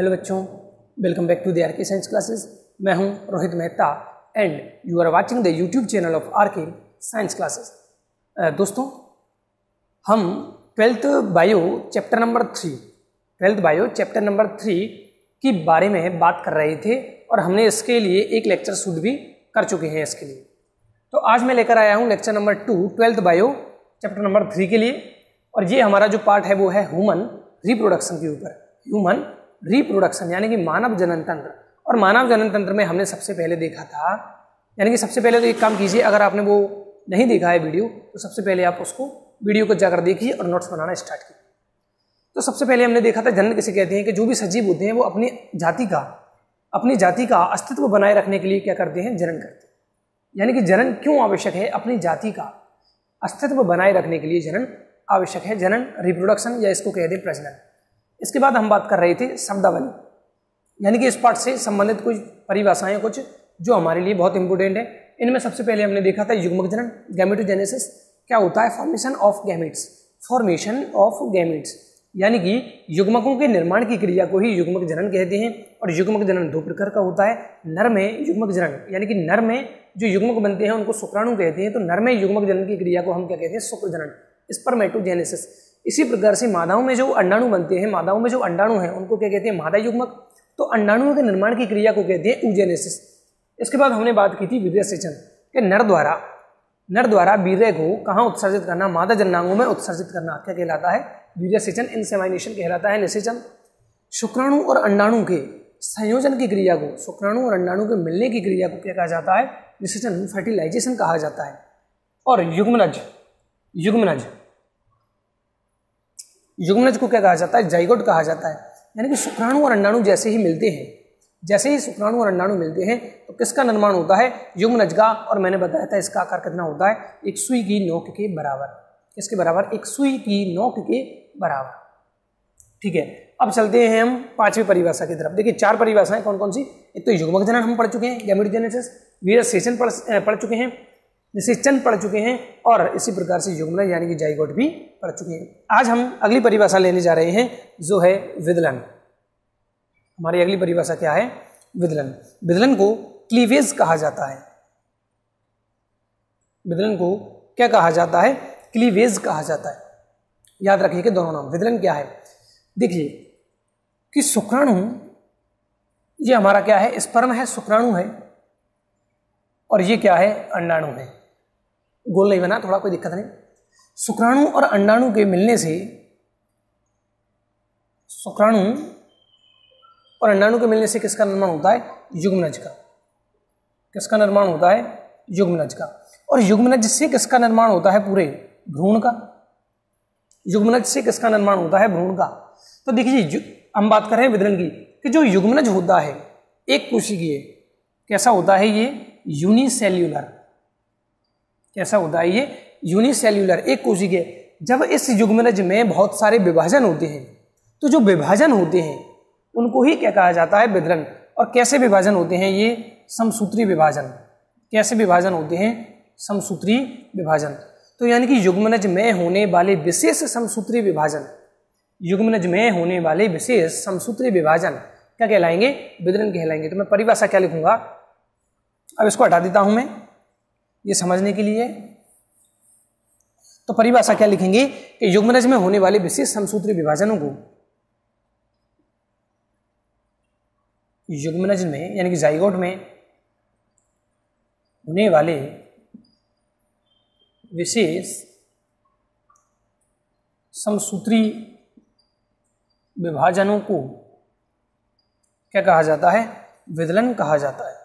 Hello बच्चों, welcome back to the R K science classes. मैं हूं Rohit Mehta and you are watching the YouTube channel of R K science classes. दोस्तों, हम twelfth bio chapter number 3 की बारे में बात कर रहे थे और हमने इसके लिए एक लेक्चर शूट भी कर चुके हैं इसके लिए। तो आज मैं लेकर आया हूं lecture number 2 twelfth bio chapter number 3 के लिए, और ये हमारा जो पार्ट है वो है ह्यूमन रिप्रोडक्शन के ऊपर। ह्यूमन रिप्रोडक्शन यानी कि मानव जनन तंत्र। और मानव जनन तंत्र में हमने सबसे पहले देखा था, यानी कि सबसे पहले तो एक काम कीजिए, अगर आपने वो नहीं देखा है वीडियो तो सबसे पहले आप उसको वीडियो को जाकर देखिए और नोट्स बनाना स्टार्ट कीजिए। तो सबसे पहले हमने देखा था जनन किसे कहते हैं, कि जो भी सजीव होते हैं वो अपनी जाति का अस्तित्व बनाए रखने के लिए क्या करते हैं, जनन करते हैं। यानी कि जनन क्यों आवश्यक है, अपनी जाति का अस्तित्व बनाए रखने के लिए जनन आवश्यक है। जनन रिप्रोडक्शन या इसको कहते हैं प्रजनन। इसके बाद हम बात कर रहे थे शब्दावली, यानी कि इस पार्ट से संबंधित कुछ परिभाषाएं कुछ जो हमारे लिए बहुत इंपॉर्टेंट है। इनमें सबसे पहले हमने देखा था युग्मक जनन, गैमेटोजेनेसिस। क्या होता है, फॉर्मेशन ऑफ गैमेट्स, यानी कि युग्मकों के निर्माण की क्रिया को ही युग्मक जनन कहते हैं। और युग्मक जनन दो प्रकार का होता है। नर में युग्मक जनन, यानी कि नर में जो युग्मक बनते हैं उनको शुक्राणु कहते हैं। तो नर में युग्मक जनन की क्रिया को हम क्या कहते हैं, शुक्र जनन, स्पर्मेटोजेनेसिस। इसी प्रकार से मादाओं में जो अंडाणु बनते हैं, मादाओं में जो अंडाणु हैं उनको क्या कहते हैं, मादा युग्मक। तो अंडाणुओं के निर्माण की क्रिया को कहते हैं ऊजेनेसिस। इसके बाद हमने बात की थी वीर्य सेचन, कि नर द्वारा वीर्य को कहाँ उत्सर्जित करना, मादा जननांगों में उत्सर्जित करना क्या कहलाता है, वीर्य सेचन, इंसेमाइनेशन कहलाता है। निषेचन, शुक्राणु और अंडाणु के संयोजन की क्रिया को, शुक्राणु और अंडाणु के मिलने की क्रिया को क्या कहा जाता है, निषेचन, फर्टिलाइजेशन कहा जाता है। और युग्मनज को क्या कहा जाता है, जाइगोट कहा जाता है। यानी कि शुक्राणु और अंडाणु जैसे ही शुक्राणु और अंडाणु मिलते हैं तो किसका निर्माण होता है, युग्मनज का। और मैंने बताया था इसका आकार कितना होता है, एक सुई की नोक के बराबर। किसके बराबर, एक सुई की नोक के बराबर। ठीक है, अब चलते हैं हम पांचवी परिभाषा की तरफ। देखिए 4 परिभाषाएं कौन कौन सी। एक तो युग्मक जनन हम पढ़ चुके हैं, गैमेटोजेनेसिस, वीर्य सेचन पढ़ चुके हैं, निषेचन पढ़ चुके हैं, और इसी प्रकार से युग्मनज यानी कि जाइगोट भी पढ़ चुके हैं। आज हम अगली परिभाषा लेने जा रहे हैं जो है विदलन। हमारी अगली परिभाषा क्या है, विदलन। विदलन को क्लीवेज कहा जाता है। विदलन को क्या कहा जाता है, क्लीवेज कहा जाता है। याद रखिए कि दोनों नाम। विदलन क्या है, देखिए कि शुक्राणु, ये हमारा क्या है, स्पर्म है, शुक्राणु है, और ये क्या है, अंडाणु है। गोल नहीं बना, थोड़ा कोई दिक्कत नहीं। शुक्राणु और अंडाणु के मिलने से, किसका निर्माण होता है, युग्मनज का। किसका निर्माण होता है, युग्मनज का। और युग्मनज से किसका निर्माण होता है, पूरे भ्रूण का। युग्मनज से किसका निर्माण होता है, भ्रूण का। तो देखिए हम बात कर रहे हैं विदलन की, कि जो युग्मनज होता है एक कोशिकीय, कैसा होता है ये, यूनिसेल्यूलर। कैसा होता है ये, यूनिसेल्यूलर, एक कोशिकीय। जब इस युग्मनज में बहुत सारे विभाजन होते हैं तो जो विभाजन होते हैं उनको ही क्या कहा जाता है, विदलन। और कैसे विभाजन होते हैं ये, समसूत्री विभाजन। कैसे विभाजन होते हैं, समसूत्री विभाजन। तो यानी कि युग्मनज में होने वाले विशेष समसूत्री विभाजन, क्या कहलाएंगे, विदलन कहलाएंगे। तो मैं परिभाषा क्या लिखूंगा, अब इसको हटा देता हूं मैं ये समझने के लिए। तो परिभाषा क्या लिखेंगे कि युग्मनज में होने वाले विशेष समसूत्री विभाजनों को, युग्मनज में यानी कि जाइगोट में होने वाले विशेष समसूत्री विभाजनों को क्या कहा जाता है, विदलन कहा जाता है।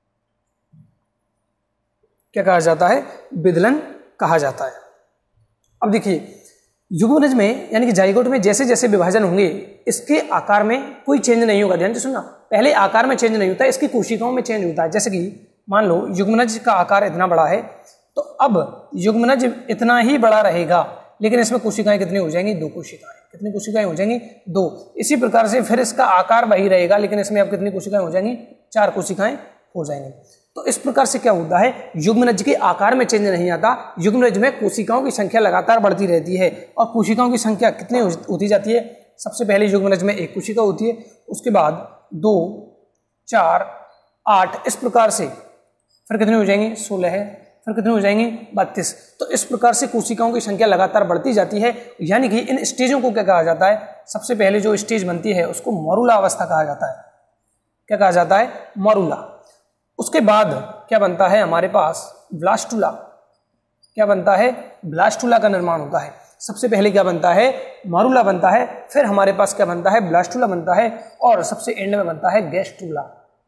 क्या कहा जाता है, विदलन कहा जाता है। अब देखिए युग्मनज में यानी कि जाइगोट में जैसे जैसे विभाजन होंगे इसके आकार में कोई चेंज नहीं होगा। ध्यान से सुनना, पहले आकार में चेंज नहीं होता है, इसकी कोशिकाओं में चेंज होता है। जैसे कि मान लो युग्मनज का आकार इतना बड़ा है, तो अब युग्मनज इतना ही बड़ा रहेगा, लेकिन इसमें कोशिकाएं कितनी हो जाएंगी, 2 कोशिकाएं। कितनी कोशिकाएं हो जाएंगी, 2। इसी प्रकार से फिर इसका आकार वही रहेगा, लेकिन इसमें अब कितनी कोशिकाएं हो जाएंगी, 4 कोशिकाएं हो जाएंगी। तो इस प्रकार से क्या होता है, युग्मनज के आकार में चेंज नहीं आता, युग्मनज में कोशिकाओं की संख्या लगातार बढ़ती रहती है। और कोशिकाओं की संख्या कितनी होती जाती है, सबसे पहले युग्मनज में एक कोशिका होती है, उसके बाद 2, 4, 8 इस प्रकार से, फिर कितने हो जाएंगे 16 है, फिर कितने हो जाएंगे 32। तो इस प्रकार से कोशिकाओं की संख्या लगातार बढ़ती जाती है। यानी कि इन स्टेजों को क्या कहा जाता है, सबसे पहले जो स्टेज बनती है उसको मॉरूला अवस्था कहा जाता है। क्या कहा जाता है, मॉरूला। उसके बाद क्या बनता है हमारे पास, ब्लास्टुला। क्या बनता है, ब्लास्टुला का निर्माण होता है। सबसे पहले क्या बनता है, मॉरूला बनता है, फिर हमारे पास क्या बनता है, ब्लास्टुला बनता है, और सबसे एंड में बनता है गैस्ट्रुला।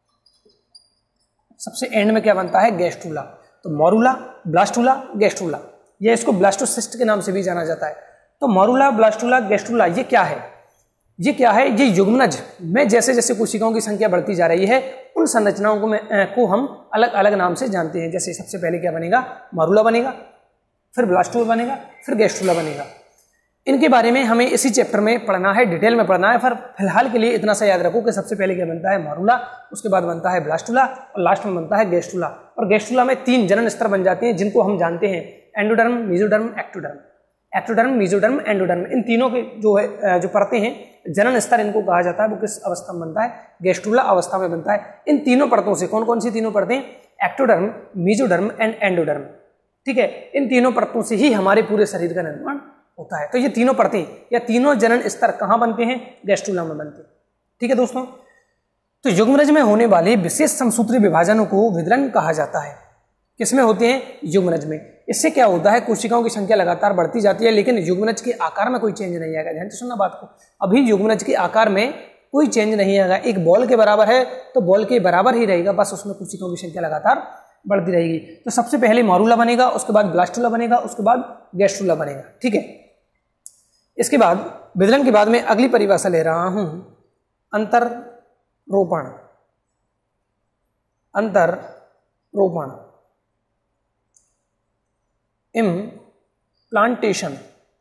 सबसे एंड में क्या बनता है, गैस्ट्रुला। तो मॉरूला, ब्लास्टुला, गैस्ट्रुला, ये इसको ब्लास्टोसिस्ट के नाम से भी जाना जाता है। तो मॉरूला, ब्लास्टुला, गैस्ट्रुला ये क्या है, ये क्या है, ये युग्मनज में जैसे जैसे कोशिकाओं की संख्या बढ़ती जा रही है उन संरचनाओं को हम अलग अलग नाम से जानते हैं। जैसे सबसे पहले क्या बनेगा, मॉरूला बनेगा, फिर ब्लास्टुला बनेगा, फिर गैस्ट्रुला बनेगा। इनके बारे में हमें इसी चैप्टर में पढ़ना है, डिटेल में पढ़ना है। पर फिलहाल के लिए इतना सा याद रखो कि सबसे पहले क्या बनता है, मॉरूला, उसके बाद बनता है ब्लास्टुला, और लास्ट में बनता है गैस्ट्रुला। और गैस्ट्रुला में 3 जनन स्तर बन जाते हैं जिनको हम जानते हैं, endoderm, mesoderm, ectoderm. Ectoderm, mesoderm, endoderm, इन तीनों के जो परतें हैं, जनन स्तर इनको कहा जाता है। वो किस अवस्था में बनता है, गैस्ट्रुला अवस्था में बनता है। इन तीनों परतों से, कौन कौन सी तीनों परतें, एक्टोडर्म, मेसोडर्म एंड एंडोडर्म, ठीक है, इन तीनों परतों से ही हमारे पूरे शरीर का निर्माण होता है। तो ये तीनों परतें या तीनों जनन स्तर कहाँ बनते हैं, गैस्ट्रुला में बनते हैं। ठीक है दोस्तों, तो युग्मनज में होने वाले विशेष समसूत्री विभाजनों को विदलन कहा जाता है। किसमें होते हैं, युग्मनज में। इससे क्या होता है, कोशिकाओं की संख्या लगातार बढ़ती जाती है, लेकिन युग्मनज के आकार में कोई चेंज नहीं आएगा। ध्यान से सुनना बात को, अभी युग्मनज के आकार में कोई चेंज नहीं आएगा। एक बॉल के बराबर है तो बॉल के बराबर ही रहेगा, बस उसमें कोशिकाओं की संख्या लगातार बढ़ती रहेगी। तो सबसे पहले मॉरूला बनेगा, उसके बाद ब्लास्टुला बनेगा, उसके बाद गैस्ट्रुला बनेगा। ठीक है, इसके बाद विदलन के बाद में अगली परिभाषा ले रहा हूं, अंतररोपण। अंतररोपण, इम्प्लांटेशन।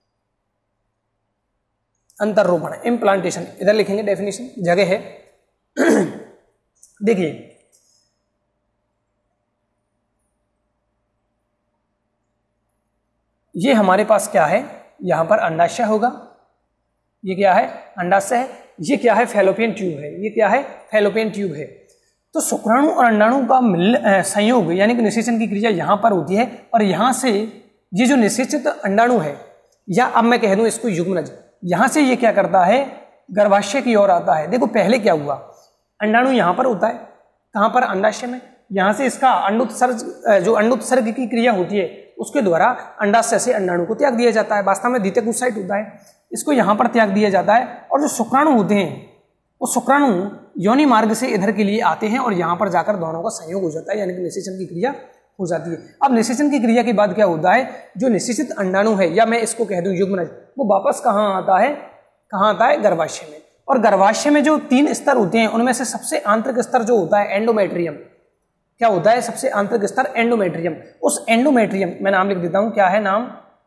अंतररोपण, इम्प्लांटेशन, इधर लिखेंगे डेफिनेशन, जगह है। देखिए ये हमारे पास क्या है, यहां पर अंडाशय होगा, ये क्या है, अंडाशय है। ये क्या है, फैलोपियन ट्यूब है। ये क्या है, फैलोपियन ट्यूब है। तो शुक्राणु और अंडाणु का संयोग यानी कि निषेचन की क्रिया यहां पर होती है, और यहां से ये जो निषेचित अंडाणु है, या अब मैं कह दूं इसको युग्मनज, यहां से ये क्या करता है, गर्भाशय की ओर आता है। देखो पहले क्या हुआ, अंडाणु यहां पर होता है, कहां पर, अंडाशय में। यहां से इसका अंडोत्सर्ग, जो अंडोत्सर्ग की क्रिया होती है उसके द्वारा अंडाशय से अंडाणु को त्याग दिया जाता है। वास्तव में द्वितीयक उत्साहित होता है, इसको यहाँ पर त्याग दिया जाता है। और जो शुक्राणु होते हैं वो शुक्राणु योनि मार्ग से इधर के लिए आते हैं और यहाँ पर जाकर दोनों का संयोग हो जाता है, यानी कि निषेचन की क्रिया हो जाती है। अब निषेचन की क्रिया के बाद क्या होता है, जो निषेचित अंडाणु है, या मैं इसको कह दूं युग्मनज, वो वापस कहाँ आता है, कहाँ आता है, गर्भाशय में। और गर्भाशय में जो 3 स्तर होते हैं उनमें से सबसे आंतरिक स्तर जो होता है एंडोमेट्रियम, क्या होता है, सबसे आंतरिक स्तर एंडोमेट्रियम। उस एंडोमेट्रियम, मैं नाम लिख देता हूं, क्या है नाम,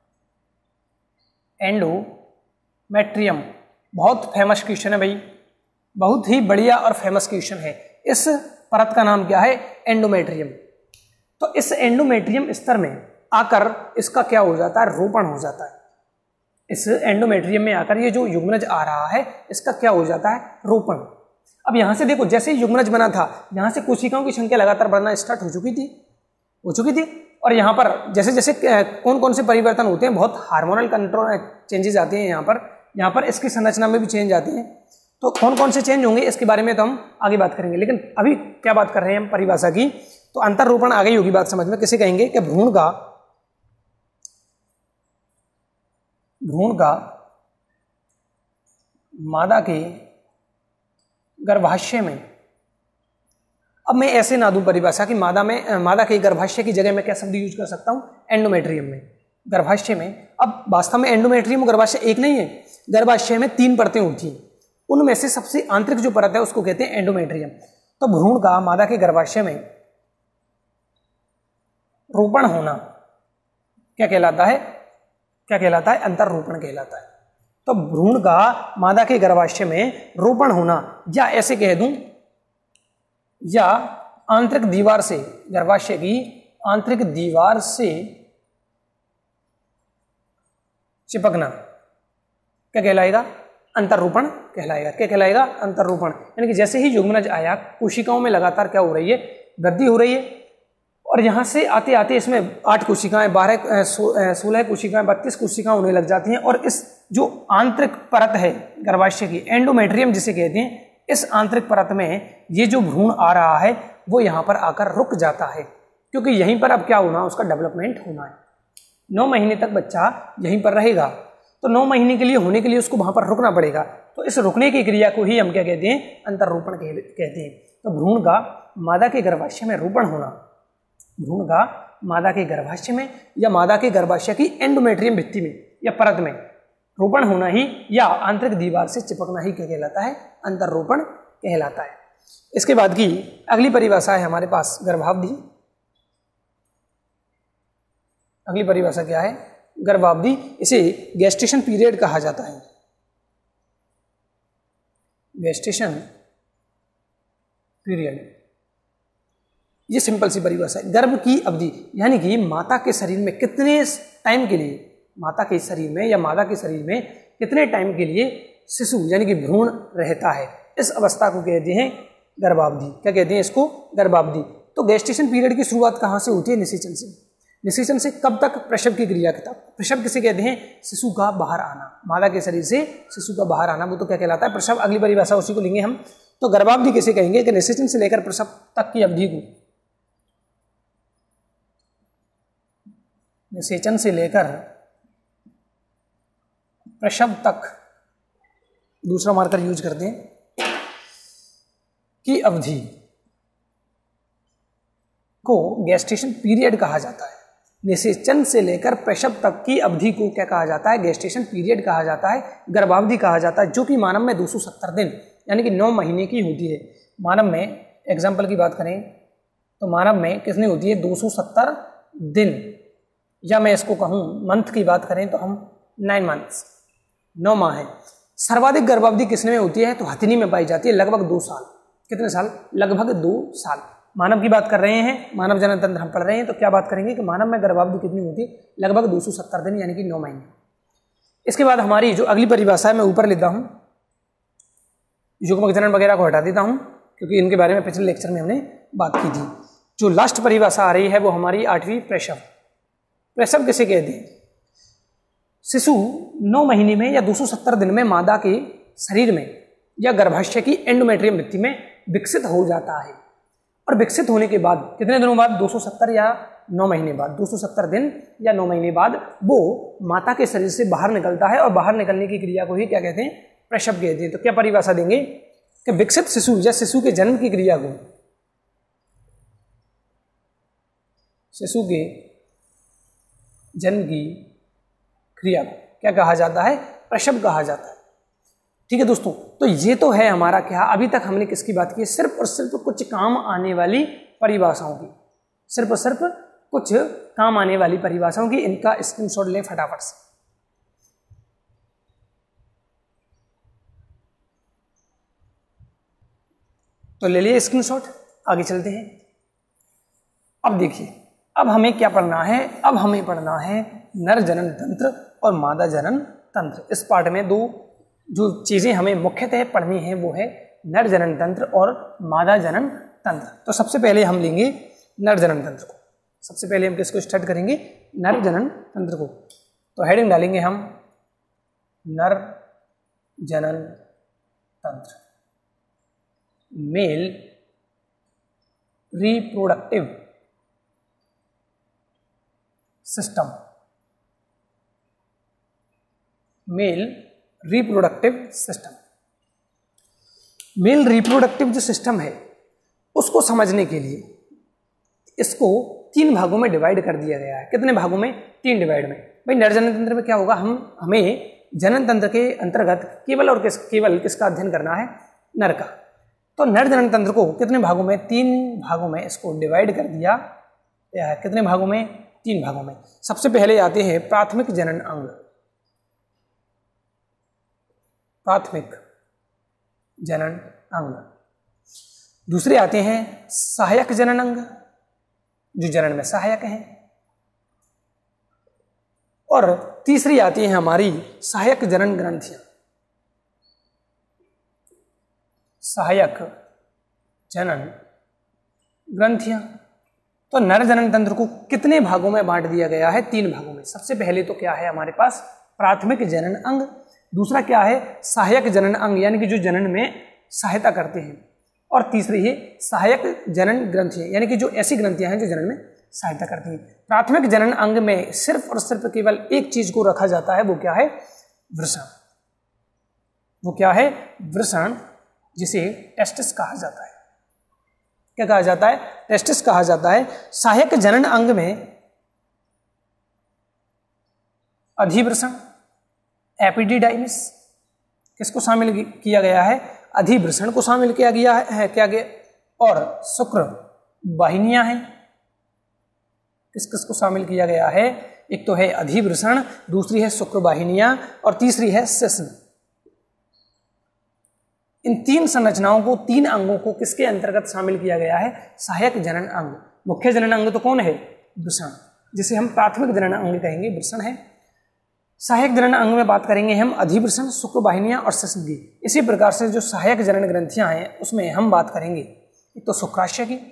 एंडोमेट्रियम। बहुत फेमस क्वेश्चन है भाई, बहुत ही बढ़िया और फेमस क्वेश्चन है। इस परत का नाम क्या है, एंडोमेट्रियम। तो इस एंडोमेट्रियम स्तर में आकर इसका क्या हो जाता है, रोपण हो जाता है। इस एंडोमेट्रियम में आकर ये जो युग्मनज आ रहा है इसका क्या हो जाता है, रोपण। अब यहां से देखो, जैसे युग्मनज बना था यहां से कोशिकाओं की संख्या लगातार बढ़ना स्टार्ट हो चुकी थी। और यहाँ पर जैसे जैसे कौन कौन से परिवर्तन होते हैं, बहुत हार्मोनल कंट्रोल चेंजेस आते हैं यहाँ पर इसकी संरचना में भी चेंज आते हैं। तो कौन कौन से चेंज होंगे इसके बारे में तो हम आगे बात करेंगे, लेकिन अभी क्या बात कर रहे हैं हम परिभाषा की। तो अंतररोपण आ गई होगी बात समझ में। किसे कहेंगे कि भ्रूण का मादा के गर्भाशय में, अब मैं ऐसे ना दूं परिभाषा कि मादा के गर्भाशय की जगह मैं क्या शब्द यूज कर सकता हूं, एंडोमेट्रियम में, गर्भाशय में। अब वास्तव में एंडोमेट्रियम और गर्भाशय एक नहीं है, गर्भाशय में 3 परतें होती हैं, उनमें से सबसे आंतरिक जो परत है उसको कहते हैं एंडोमेट्रियम। तो भ्रूण का मादा के गर्भाशय में रोपण होना क्या कहलाता है, अंतररोपण कहलाता है। तो भ्रूण का मादा के गर्भाशय में रोपण होना, या ऐसे कह दूं, या आंतरिक दीवार से, गर्भाशय की आंतरिक दीवार से चिपकना क्या कहलाएगा, अंतररूपण कहलाएगा। क्या कहलाएगा? अंतररूपण। यानी कि जैसे ही युग्मनज आया, कोशिकाओं में लगातार क्या हो रही है? वृद्धि हो रही है। और यहाँ से आते आते इसमें 8 कोशिकाएं, 16 कोशिकाएं, 32 कोशिकाएं होने लग जाती हैं। और इस जो आंतरिक परत है गर्भाशय की, एंडोमेट्रियम जिसे कहते हैं, इस आंतरिक परत में ये जो भ्रूण आ रहा है वो यहाँ पर आकर रुक जाता है, क्योंकि यहीं पर अब क्या होना, उसका डेवलपमेंट होना है। 9 महीने तक बच्चा यहीं पर रहेगा, तो 9 महीने के लिए होने के लिए उसको वहां पर रुकना पड़ेगा। तो इस रुकने की क्रिया को ही हम क्या कहते हैं? अंतररूपण कहते हैं। तो भ्रूण का मादा के गर्भाशय में रोपण होना, भ्रूण का मादा के गर्भाशय में या मादा के गर्भाशय की एंडोमेट्रियम भित्ति में या परत में रोपण होना ही या आंतरिक दीवार से चिपकना ही क्या कहलाता है? अंतररोपण कहलाता है। इसके बाद की अगली परिभाषा है हमारे पास गर्भावधि। अगली परिभाषा क्या है? गर्भावधि। इसे गेस्टेशन पीरियड कहा जाता है। गेस्टेशन पीरियड, ये सिंपल सी परिभाषा है। गर्भ की अवधि यानी कि माता के शरीर में कितने टाइम के लिए, माता के शरीर में या मादा के शरीर में कितने टाइम के लिए शिशु यानी कि भ्रूण रहता है, इस अवस्था को कहते हैं गर्भावधि। क्या कहते हैं इसको? गर्भावधि। तो गेस्टेशन पीरियड की शुरुआत कहाँ से होती है? निषेचन से। निषेचन से कब तक? प्रसव की क्रिया तक। प्रसव किसे कहते हैं? शिशु का बाहर आना, मादा के शरीर से शिशु का बाहर आना, वो तो क्या कहलाता है? प्रसव। अगली परिभाषा उसी को लेंगे हम। तो गर्भावधि किसे कहेंगे? कि निषेचन से लेकर प्रसव तक की अवधि को, निषेचन से लेकर प्रसव तक, दूसरा मार्कर यूज करते हैं, की अवधि को गेस्टेशन पीरियड कहा जाता है। निषेचन से लेकर प्रसव तक की अवधि को क्या कहा जाता है? गेस्टेशन पीरियड कहा जाता है, गर्भावधि कहा जाता है, जो कि मानव में 270 दिन यानी कि 9 महीने की होती है। मानव में एग्जाम्पल की बात करें तो मानव में कितनी होती है? 270 दिन, या मैं इसको कहूँ मंथ की बात करें तो हम 9 मंथ्स, 9 माह है। सर्वाधिक गर्भावधि किसने में होती है? तो हथिनी में पाई जाती है, लगभग 2 साल। कितने साल? लगभग 2 साल। मानव की बात कर रहे हैं, मानव जनन तंत्र हम पढ़ रहे हैं, तो क्या बात करेंगे कि मानव में गर्भावधि कितनी होती है? लगभग 270 दिन यानी कि 9 महीने। इसके बाद हमारी जो अगली परिभाषा है मैं ऊपर लेता हूँ, युग्मक जनन वगैरह को हटा देता हूँ क्योंकि इनके बारे में पिछले लेक्चर में हमने बात की थी। जो लास्ट परिभाषा आ रही है वो हमारी 8वीं प्रसव। प्रसव किसे कहते हैं? शिशु 9 महीने में या 270 दिन में मादा के शरीर में या गर्भाशय की एंडोमेट्रियम भित्ति में विकसित हो जाता है। और विकसित होने के बाद कितने दिनों बाद? 270 या 9 महीने बाद, 270 दिन या 9 महीने बाद वो माता के शरीर से बाहर निकलता है। और बाहर निकलने की क्रिया को ही क्या कहते हैं? प्रसव कहते हैं। तो क्या परिभाषा देंगे कि विकसित शिशु या शिशु के जन्म की क्रिया को, शिशु के जन्म की क्रिया को क्या कहा जाता है? प्रसव कहा जाता है। ठीक है दोस्तों, तो ये तो है हमारा क्या, अभी तक हमने किसकी बात की? सिर्फ और सिर्फ कुछ काम आने वाली परिभाषाओं की, सिर्फ और सिर्फ कुछ काम आने वाली परिभाषाओं की। इनका स्क्रीनशॉट लें फटाफट से। तो ले लिए स्क्रीनशॉट, आगे चलते हैं। अब देखिए, अब हमें क्या पढ़ना है? अब हमें पढ़ना है नर जनन तंत्र और मादा जनन तंत्र। इस पार्ट में 2 जो चीजें हमें मुख्यतः पढ़नी है वो है नर जनन तंत्र और मादा जनन तंत्र। तो सबसे पहले हम लेंगे नर जनन तंत्र को। सबसे पहले हम किसको स्टार्ट करेंगे? नर जनन तंत्र को। तो हेडिंग डालेंगे हम नर जनन तंत्र, male reproductive system, male reproductive system. Male reproductive जो सिस्टम है उसको समझने के लिए इसको 3 भागों में डिवाइड कर दिया गया है। कितने भागों में? 3 डिवाइड में। भाई नर जनन तंत्र में क्या होगा? हमें जनन तंत्र के अंतर्गत केवल किसका अध्ययन करना है? नर का। तो नर जनन तंत्र को कितने भागों में? 3 भागों में इसको डिवाइड कर दिया गया है। कितने भागों में? 3 भागों में। सबसे पहले आते हैं प्राथमिक जनन अंग, प्राथमिक जनन अंग। दूसरे आते हैं सहायक जनन अंग, जो जनन में सहायक हैं। और तीसरी आती है हमारी सहायक जनन ग्रंथियां। सहायक जनन ग्रंथियां। तो नर जनन तंत्र को कितने भागों में बांट दिया गया है? 3 भागों में। सबसे पहले तो क्या है हमारे पास? प्राथमिक जनन अंग। दूसरा क्या है? सहायक जनन अंग, यानी कि जो जनन में सहायता करते हैं। और तीसरी है सहायक जनन ग्रंथियां, यानी कि जो ऐसी ग्रंथियां हैं जो जनन में सहायता करती हैं। प्राथमिक जनन अंग में सिर्फ और सिर्फ केवल एक चीज को रखा जाता है, वो क्या है? वृषण। वो क्या है? वृषण, जिसे टेस्टिस कहा जाता है। क्या कहा जाता है? टेस्टिस कहा जाता है। सहायक जनन अंग में अधिवृषण, एपिडिडाइमिस, किसको शामिल किया गया है? अधिवृषण को शामिल किया गया है। क्या गया? और शुक्र वाहिनियां हैं। किस किस को शामिल किया गया है? एक तो है अधिवृषण, दूसरी है शुक्र वाहिनियां, और तीसरी है शिश्न। इन 3 संरचनाओं को, 3 अंगों को किसके अंतर्गत शामिल किया गया है? सहायक जनन अंग। मुख्य जनन अंग तो कौन है? वृषण, जिसे हम प्राथमिक जनन अंग कहेंगे, वृषण है। सहायक जनन अंग में बात करेंगे हम अधिवृषण, शुक्र वाहिनियां और शिश्न की। इसी प्रकार से जो सहायक जनन ग्रंथियां हैं उसमें हम बात करेंगे एक तो शुक्राशय की।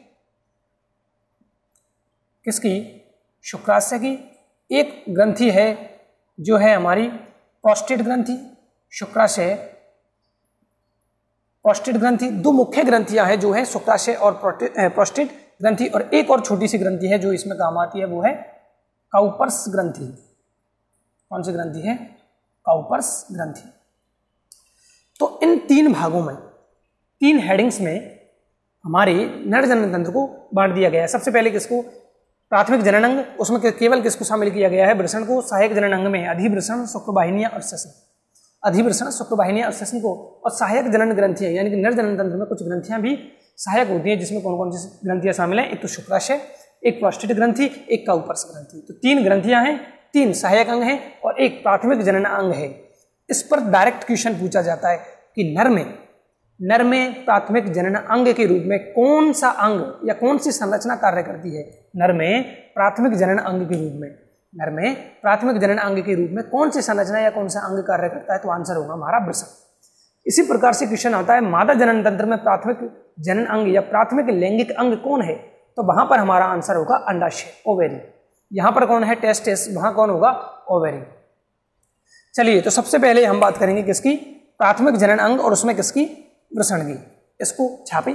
किसकी? शुक्राशय की। एक ग्रंथि है जो है हमारी प्रोस्टेट ग्रंथि। शुक्राशय, प्रोस्टेट ग्रंथि। 2 मुख्य ग्रंथियां हैं जो है शुक्राशय और प्रोस्टेट ग्रंथि, और एक और छोटी सी ग्रंथि है जो इसमें काम आती है, वो है काउपर्स ग्रंथि। कौन सी ग्रंथि है? काउपर्स ग्रंथि। तो इन 3 भागों में, 3 हेडिंग्स में हमारे नर जनन तंत्र को बांट दिया गया है। सबसे पहले किसको? प्राथमिक जनन अंग, उसमें केवल किसको शामिल किया गया है? वृषण को। सहायक जनन अंग में अधिवृषण, शुक्र वाहिनियां और शिश्न। अधिवृषण, शुक्र वाहिनियां और शिश्न को। और सहायक जनन ग्रंथियां, यानी कि नर जनन तंत्र में कुछ ग्रंथियां भी सहायक होती हैं, जिसमें कौन कौन सी ग्रंथियां शामिल हैं? एक तो शुक्राशय, एक प्रोस्टेट ग्रंथि, एक काउपर्स ग्रंथि। तो 3 ग्रंथियां हैं, 3 सहायक अंग हैं और एक प्राथमिक जनन अंग है। इस पर डायरेक्ट क्वेश्चन पूछा जाता है कि नर में प्राथमिक जनन अंग के रूप में कौन सा अंग या कौन सी संरचना कार्य करती है? नर में प्राथमिक जनन अंग के रूप में, नर में प्राथमिक जनन अंग के रूप में कौन सी संरचना या कौन सा अंग कार्य करता है? तो आंसर होगा हमारा वृषण। इसी प्रकार से क्वेश्चन आता है मादा जनन तंत्र में प्राथमिक जनन अंग या प्राथमिक लैंगिक अंग कौन है? तो वहां पर हमारा आंसर होगा अंडाशय, ओवेरी। यहां पर कौन है? टेस्टिस। वहां कौन होगा? ओवेरी। चलिए, तो सबसे पहले हम बात करेंगे किसकी? प्राथमिक जनन अंग, और उसमें किसकी? वृषण की। इसको छापे।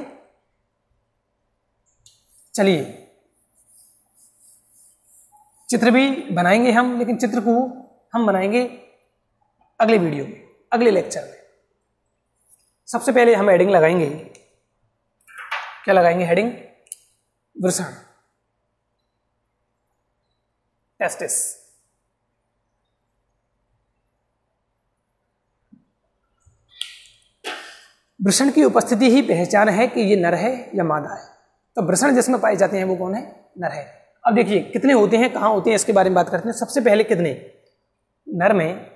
चलिए, चित्र भी बनाएंगे हम, लेकिन चित्र को हम बनाएंगे अगले वीडियो में, अगले लेक्चर में। सबसे पहले हम हेडिंग लगाएंगे, क्या लगाएंगे? हेडिंग वृषण, टेस्टिस। वृषण की उपस्थिति ही पहचान है कि ये नर है या मादा है। तो वृषण जिसमें पाए जाते हैं वो कौन है? नर है। अब देखिए कितने होते हैं, कहां होते हैं, इसके बारे में बात करते हैं। सबसे पहले कितने? नर में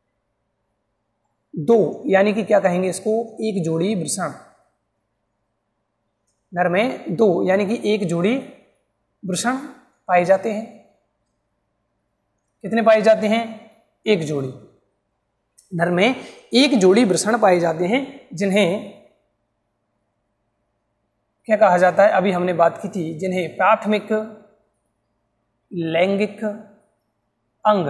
2, यानी कि क्या कहेंगे इसको? एक जोड़ी वृषण। नर में 2, यानी कि एक जोड़ी वृषण पाए जाते हैं। कितने पाए जाते हैं? एक जोड़ी। नर में एक जोड़ी वृषण पाए जाते हैं, जिन्हें क्या कहा जाता है? अभी हमने बात की थी, जिन्हें प्राथमिक लैंगिक अंग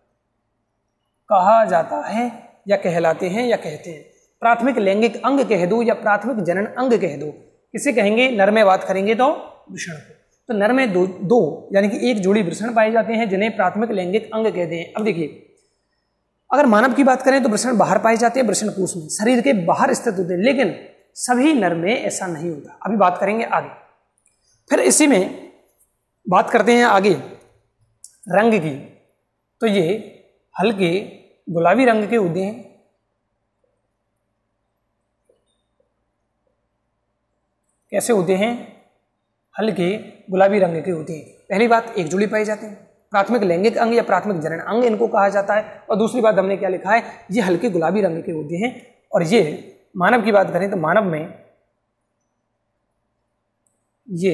कहा जाता है या कहलाते हैं या कहते हैं। प्राथमिक लैंगिक अंग कह दो या प्राथमिक जनन अंग कह दो, किसे कहेंगे? नर में बात करेंगे तो वृषण को। तो नर में दो यानी कि एक जोड़ी वृषण पाए जाते हैं, जिन्हें प्राथमिक लैंगिक अंग कहते हैं। अब देखिए, अगर मानव की बात करें तो वृषण बाहर पाए जाते हैं, वृषण कोश में, शरीर के बाहर स्थित होते हैं, लेकिन सभी नर में ऐसा नहीं होता। अभी बात करेंगे आगे। फिर इसी में बात करते हैं आगे रंग की। तो ये हल्के गुलाबी रंग के होते हैं। कैसे होते हैं? हल्के गुलाबी रंग के होते हैं। पहली बात, एक जोड़ी पाए जाते हैं। प्राथमिक लैंगिक अंग या प्राथमिक जनन अंग इनको कहा जाता है। और दूसरी बात हमने क्या लिखा है? ये हल्के गुलाबी रंग के होते हैं। और ये मानव की बात करें तो मानव में ये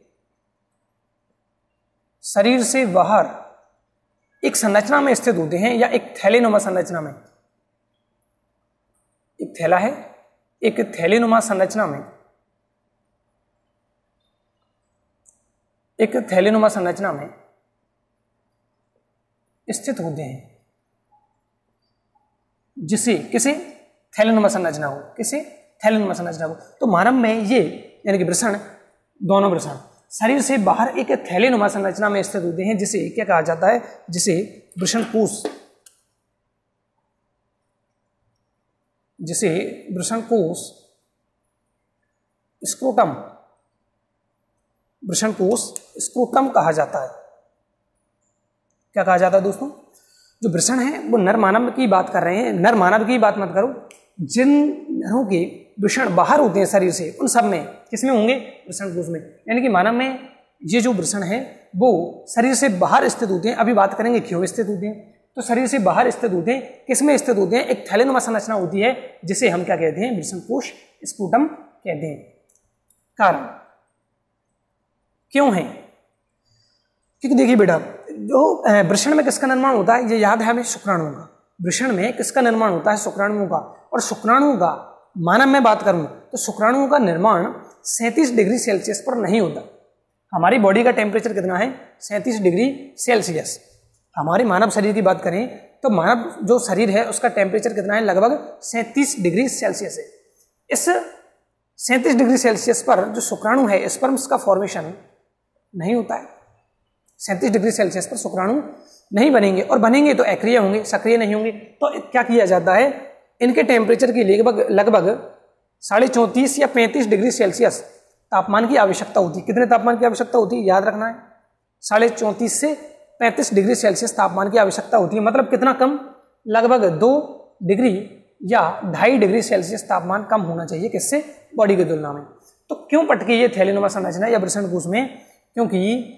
शरीर से बाहर एक संरचना में स्थित होते हैं, या एक थैलेनुमा संरचना में। एक थैला है, एक थैलीनुमा संरचना में स्थित होते हैं, जिसे किसे थैलीनुमा संरचना हो, किसे थैलीनुमा संरचना हो। तो मानव में ये यानी कि वृषण, दोनों वृषण शरीर से बाहर एक थैलीनुमा संरचना में स्थित होते हैं, जिसे क्या कहा जाता है, जिसे वृषणकोश, जिसे वृषणकोश स्क्रोटम, वृषणकोश स्क्रोटम कहा जाता है। क्या कहा जाता है दोस्तों? जो वृषण है वो नर मानव की बात कर रहे हैं, नर मानव की बात मत करो, जिन नरों के वृषण बाहर होते हैं शरीर से, उन सब में किसमें होंगे? वृषणकोश में। यानी कि मानव में ये जो वृषण है वो शरीर से बाहर स्थित होते हैं। अभी बात करेंगे क्यों स्थित होते हैं। तो शरीर से बाहर स्थित होते हैं, किसमें स्थित होते हैं? एक थैलीनुमा संरचना होती है, जिसे हम क्या कहते हैं? वृषणकोश स्क्रोटम कहते हैं। कारण क्यों है? क्योंकि देखिए बेटा, जो वृषण में किसका निर्माण होता है, ये याद है हमें, शुक्राणुओं का। वृषण में किसका निर्माण होता है? शुक्राणुओं का। और शुक्राणुओं का, मानव में बात करूं तो शुक्राणुओं का निर्माण 37 डिग्री सेल्सियस पर नहीं होता। हमारी बॉडी का टेम्परेचर कितना है? 37 डिग्री सेल्सियस। हमारे मानव शरीर की बात करें तो मानव जो शरीर है उसका टेम्परेचर कितना है? लगभग 37 डिग्री सेल्सियस है। इस 37 डिग्री सेल्सियस पर जो शुक्राणु है, स्पर्म्स का फॉर्मेशन नहीं होता है। 37 डिग्री सेल्सियस पर शुक्राणु नहीं बनेंगे, और बनेंगे तो अक्रिय होंगे, सक्रिय नहीं होंगे। तो क्या किया जाता है? इनके टेम्परेचर के लिए लगभग 34.5 या 35 डिग्री सेल्सियस तापमान की आवश्यकता होती है। कितने तापमान की आवश्यकता होती है? याद रखना है, 34.5 से 35 डिग्री सेल्सियस तापमान की आवश्यकता होती है। मतलब कितना कम? लगभग 2 डिग्री या 2.5 डिग्री सेल्सियस तापमान कम होना चाहिए, किससे? बॉडी की तुलना में। तो क्यों पटकी ये थैलीनुमा संरचना या वृषणकोश में? क्योंकि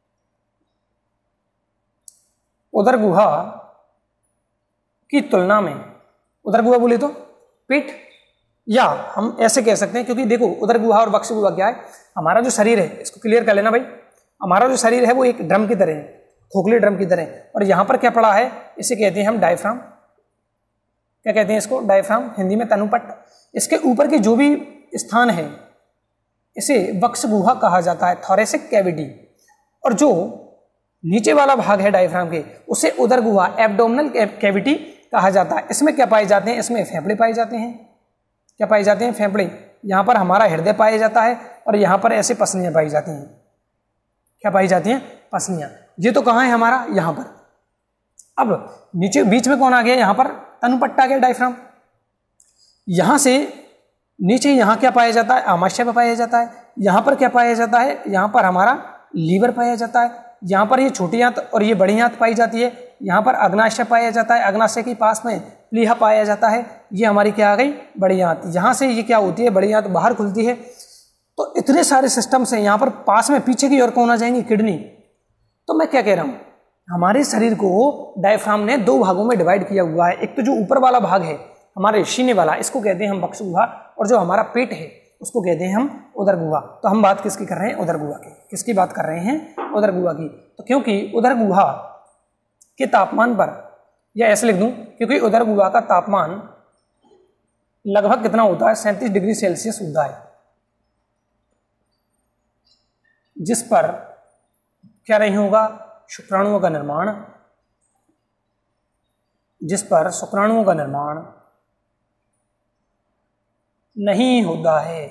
उदर गुहा की तुलना में, उदर गुहा बोले तो पेट, या हम ऐसे कह सकते हैं, क्योंकि देखो उदर गुहा और वक्ष गुहा क्या है? हमारा जो शरीर है, इसको क्लियर कर लेना भाई, हमारा जो शरीर है वो एक ड्रम की तरह है, खोखले ड्रम की तरह। और यहाँ पर क्या पड़ा है? इसे कहते हैं हम डायफ्राम। क्या कहते हैं इसको? डायफ्राम, हिंदी में तनुपट्ट। इसके ऊपर के जो भी स्थान है इसे वक्ष गुहा कहा जाता है, थोरेसिक कैविटी। और जो नीचे वाला भाग है डायफ्राम के, उसे उदर गुहा, एब्डोमिनल कैविटी कहा जाता है। इसमें क्या पाए जाते हैं? इसमें फेफड़े पाए जाते हैं। क्या पाए जाते हैं? फेफड़े। यहाँ पर हमारा हृदय पाया जाता है, और यहाँ पर ऐसे पसलियाँ पाई जाती हैं। क्या पाई जाती हैं? पसलियाँ। ये तो कहाँ है हमारा? यहाँ पर। अब नीचे बीच में कौन आ गया? यहाँ पर तनुपट्ट आ गया, डायफ्राम। यहाँ से नीचे यहाँ क्या पाया जाता है? आमाशय पाया जाता है। यहाँ पर क्या पाया जाता है? यहाँ पर हमारा लीवर पाया जाता है। यहाँ पर ये छोटी आंत और ये बड़ी आंत पाई जाती है। यहाँ पर अग्नाशय पाया जाता है, अग्नाशय के पास में प्लीहा पाया जाता है। ये हमारी क्या आ गई? बड़ी आंत। यहाँ से ये क्या होती है? बड़ी आंत बाहर खुलती है। तो इतने सारे सिस्टम्स हैं। यहाँ पर पास में पीछे की ओर कौन आ जाएंगी? किडनी। तो मैं क्या कह रहा हूँ, हमारे शरीर को डायफ्राम ने 2 भागों में डिवाइड किया हुआ है। एक तो जो ऊपर वाला भाग है हमारे सीने वाला, इसको कहते हैं हम वक्ष गुहा, और जो हमारा पेट है उसको कहते हैं हम उदर गुहा। तो हम बात किसकी कर रहे हैं? उदर गुहा की। किसकी बात कर रहे हैं? उदर गुहा की। तो क्योंकि उदर गुहा के तापमान पर, या ऐसे लिख दूं, क्योंकि उदर गुहा का तापमान लगभग कितना होता है? 37 डिग्री सेल्सियस होता है, जिस पर क्या नहीं होगा? शुक्राणुओं का निर्माण, जिस पर शुक्राणुओं का निर्माण नहीं होता है।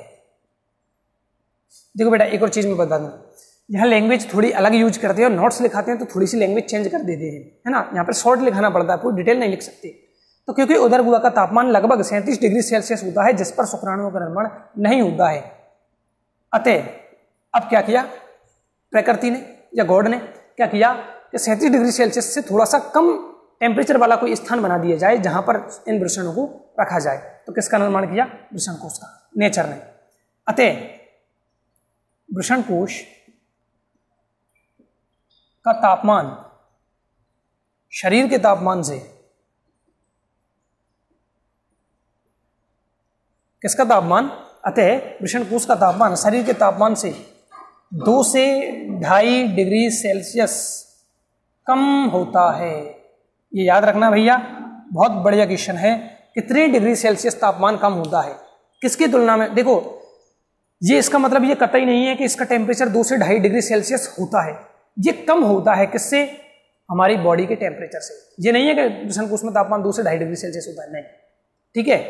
देखो बेटा, एक और चीज मैं बता दूं, यहाँ लैंग्वेज थोड़ी अलग यूज करते हैं और नोट्स लिखाते हैं तो थोड़ी सी लैंग्वेज चेंज कर देते हैं, है ना। यहाँ पर शॉर्ट लिखाना पड़ता है, पूरी डिटेल नहीं लिख सकते। तो क्योंकि उदर गुहा का तापमान लगभग 37 डिग्री सेल्सियस होता है, जिस पर शुक्राणुओं का निर्माण नहीं होता है। अतः अब क्या किया प्रकृति ने या गॉड ने? क्या किया कि 37 डिग्री सेल्सियस से थोड़ा सा कम टेम्परेचर वाला कोई स्थान बना दिया जाए जहां पर इन वृषणों को रखा जाए। तो किसका निर्माण किया? वृषणकोश का, नेचर ने। अतः वृषणकोश का तापमान शरीर के तापमान से, किसका तापमान? अतः वृषणकोश का तापमान शरीर के तापमान से 2 से 2.5 डिग्री सेल्सियस कम होता है। ये याद रखना भैया, बहुत बढ़िया क्वेश्चन है। कितने डिग्री सेल्सियस तापमान कम होता है? किसकी तुलना में? देखो ये इसका मतलब ये कतई नहीं है कि इसका टेम्परेचर 2 से 2.5 डिग्री सेल्सियस होता है। ये कम होता है किससे? हमारी बॉडी के टेम्परेचर से। ये नहीं है कि वृषण कोश में तापमान 2 से 2.5 डिग्री सेल्सियस होता है, नहीं। ठीक है,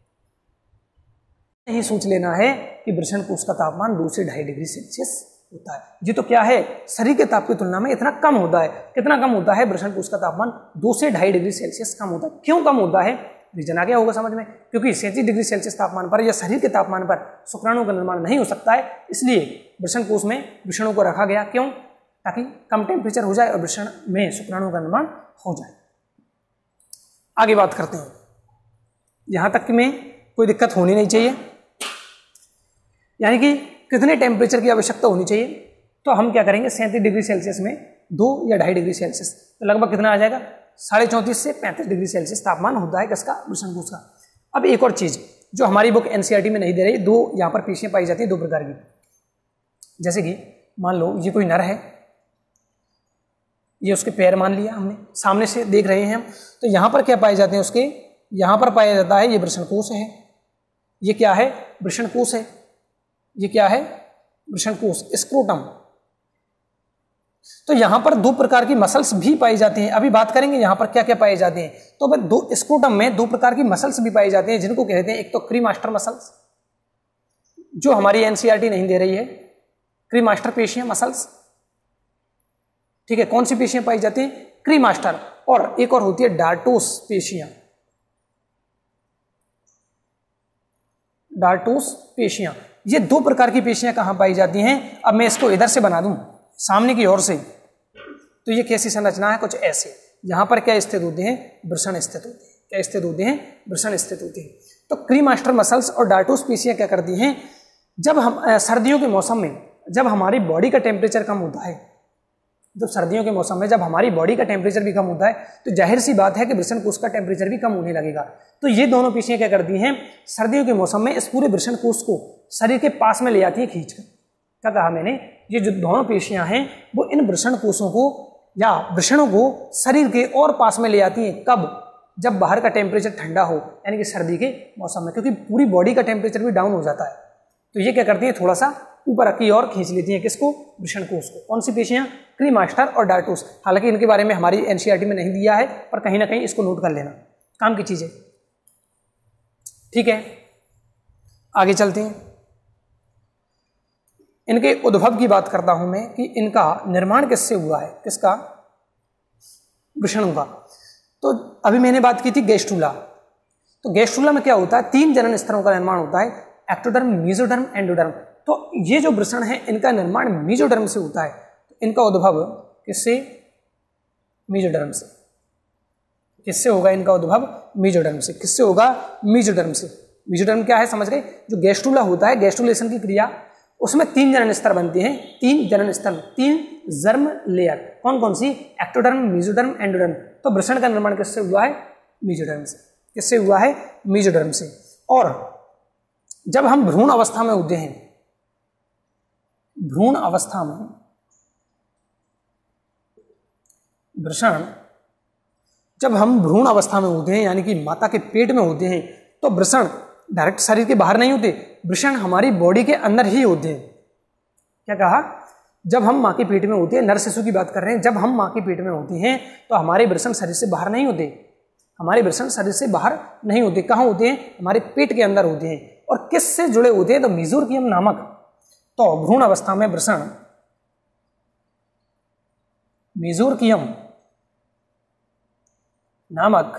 नहीं सोच लेना है कि वृषण कोश का तापमान 2 से 2.5 डिग्री सेल्सियस होता है। ये तो क्या है, शरीर के ताप की तुलना में इतना कम होता है। कितना कम होता है? वृषण कोश का तापमान 2 से 2.5 डिग्री सेल्सियस कम होता है। क्यों कम होता है? रीजन आ गया होगा समझ में। क्योंकि 37 डिग्री सेल्सियस तापमान पर या शरीर के तापमान पर शुक्राणु का निर्माण नहीं हो सकता है, इसलिए वृषण कोश में वृषणों को रखा गया। क्यों? ताकि कम टेम्परेचर हो जाए और वृषण में शुक्राणु का निर्माण हो जाए। आगे बात करते हैं, यहां तक में कोई दिक्कत होनी नहीं चाहिए, यानी कि कितने टेम्परेचर की आवश्यकता होनी चाहिए। तो हम क्या करेंगे, 37 डिग्री सेल्सियस में 2 या 2.5 डिग्री सेल्सियस, तो लगभग कितना आ जाएगा, 34.5 से 35 डिग्री सेल्सियस तापमान होता है किसका? वृषण कोश का। अब एक और चीज जो हमारी बुक एनसीईआरटी में नहीं दे रही, 2 यहाँ पर पेशियां पाई जाती है 2 प्रकार की। जैसे कि मान लो ये कोई नर है, ये उसके पैर मान लिया हमने, सामने से देख रहे हैं हम, तो यहाँ पर क्या पाए जाते हैं उसके, यहाँ पर पाया जाता है ये वृषण कोश है। ये क्या है? वृषण कोश है। ये क्या है? वृषण कोश, स्क्रोटम। तो यहां पर 2 प्रकार की मसल्स भी पाई जाती हैं। अभी बात करेंगे यहां पर क्या क्या पाए जाते हैं। तो भाई 2 स्क्रोटम में 2 प्रकार की मसल्स भी पाई जाती हैं, जिनको कहते हैं एक तो क्रीमास्टर मसल्स, जो हमारी एनसीईआरटी नहीं दे रही है, क्रीमास्टर पेशियां मसल्स। ठीक है, कौन सी पेशियां पाई जाती हैं? क्रीमास्टर। और एक और होती है डार्टोस पेशियां। डार्टोस पेशियां, ये 2 प्रकार की पेशियां कहां पाई जाती हैं? अब मैं इसको इधर से बना दूं सामने की ओर से, तो ये कैसी संरचना है? कुछ ऐसे। यहां पर क्या स्थित होते हैं? वृषण स्थित होते हैं। क्या स्थित होते हैं? वृषण स्थित होते हैं। तो क्रीमास्टर मसल्स और डार्टोस पेशियां क्या करती हैं, जब हम सर्दियों के मौसम में जब हमारी बॉडी का टेम्परेचर कम होता है, जब सर्दियों के मौसम में जब हमारी बॉडी का टेम्परेचर भी कम होता है, तो जाहिर सी बात है कि वृषण कोश का टेम्परेचर भी कम होने लगेगा। तो ये दोनों पेशियां क्या करती हैं, सर्दियों के मौसम में इस पूरे वृषण कोश को शरीर के पास में ले आती है खींचकर। क्या कहा मैंने? ये जो दोनों पेशियां हैं वो इन वृषण कोशों को या वृषणों को शरीर के और पास में ले आती हैं। कब? जब बाहर का टेम्परेचर ठंडा हो, यानी कि सर्दी के मौसम में, क्योंकि पूरी बॉडी का टेम्परेचर भी डाउन हो जाता है। तो ये क्या करती है, थोड़ा सा ऊपर की ओर खींच लेती हैं किसको? वृषण कोश को। कौन सी पेशियां? क्रीमास्टर और डार्टोस। हालांकि इनके बारे में हमारी एनसीईआरटी में नहीं दिया है, पर कहीं ना कहीं इसको नोट कर लेना, काम की चीज है। ठीक है, आगे चलते हैं। इनके उद्भव की बात करता हूं मैं कि इनका निर्माण किससे हुआ है? किसका? वृषणों का। तो अभी मैंने बात की थी गैस्ट्रूला। तो गैस्ट्रूला में क्या होता है? 3 जनन स्तरों का निर्माण होता है, एक्टोडर्म, मेसोडर्म, एंडोडर्म। तो ये जो वृषण है इनका निर्माण मेसोडर्म से होता है। तो इनका उद्भव किससे? मेसोडर्म से। किससे होगा इनका उद्भव? मेसोडर्म से। किससे होगा? मेसोडर्म से। मेसोडर्म क्या है समझ गए? जो गैस्ट्रूला होता है, गैस्ट्रूलेशन की क्रिया, उसमें 3 जनन स्तर बनते हैं। 3 जनन स्तर, 3 जर्म लेयर। कौन कौन सी? Ectoderm, mesoderm, endoderm. तो वृषण का निर्माण किससे हुआ है? मेसोडर्म से। किससे हुआ है? मेसोडर्म से। और जब हम भ्रूण अवस्था में होते हैं, भ्रूण अवस्था में वृषण, जब हम भ्रूण अवस्था में होते हैं यानी कि माता के पेट में होते हैं, तो वृषण डायरेक्ट शरीर के बाहर नहीं होते, वृषण हमारी बॉडी के अंदर ही होते हैं। क्या कहा? जब हम माँ के पेट में होते हैं, नर शिशु की बात कर रहे हैं, जब हम माँ के पेट में होते हैं तो हमारे वृषण शरीर से बाहर नहीं होते। हमारे वृषण शरीर से बाहर नहीं होते। कहाँ होते हैं? हमारे पेट के अंदर होते हैं। और किससे जुड़े होते हैं? तो मेसोर्कियम नामक, तो भ्रूण अवस्था में वृषण मेसोर्कियम नामक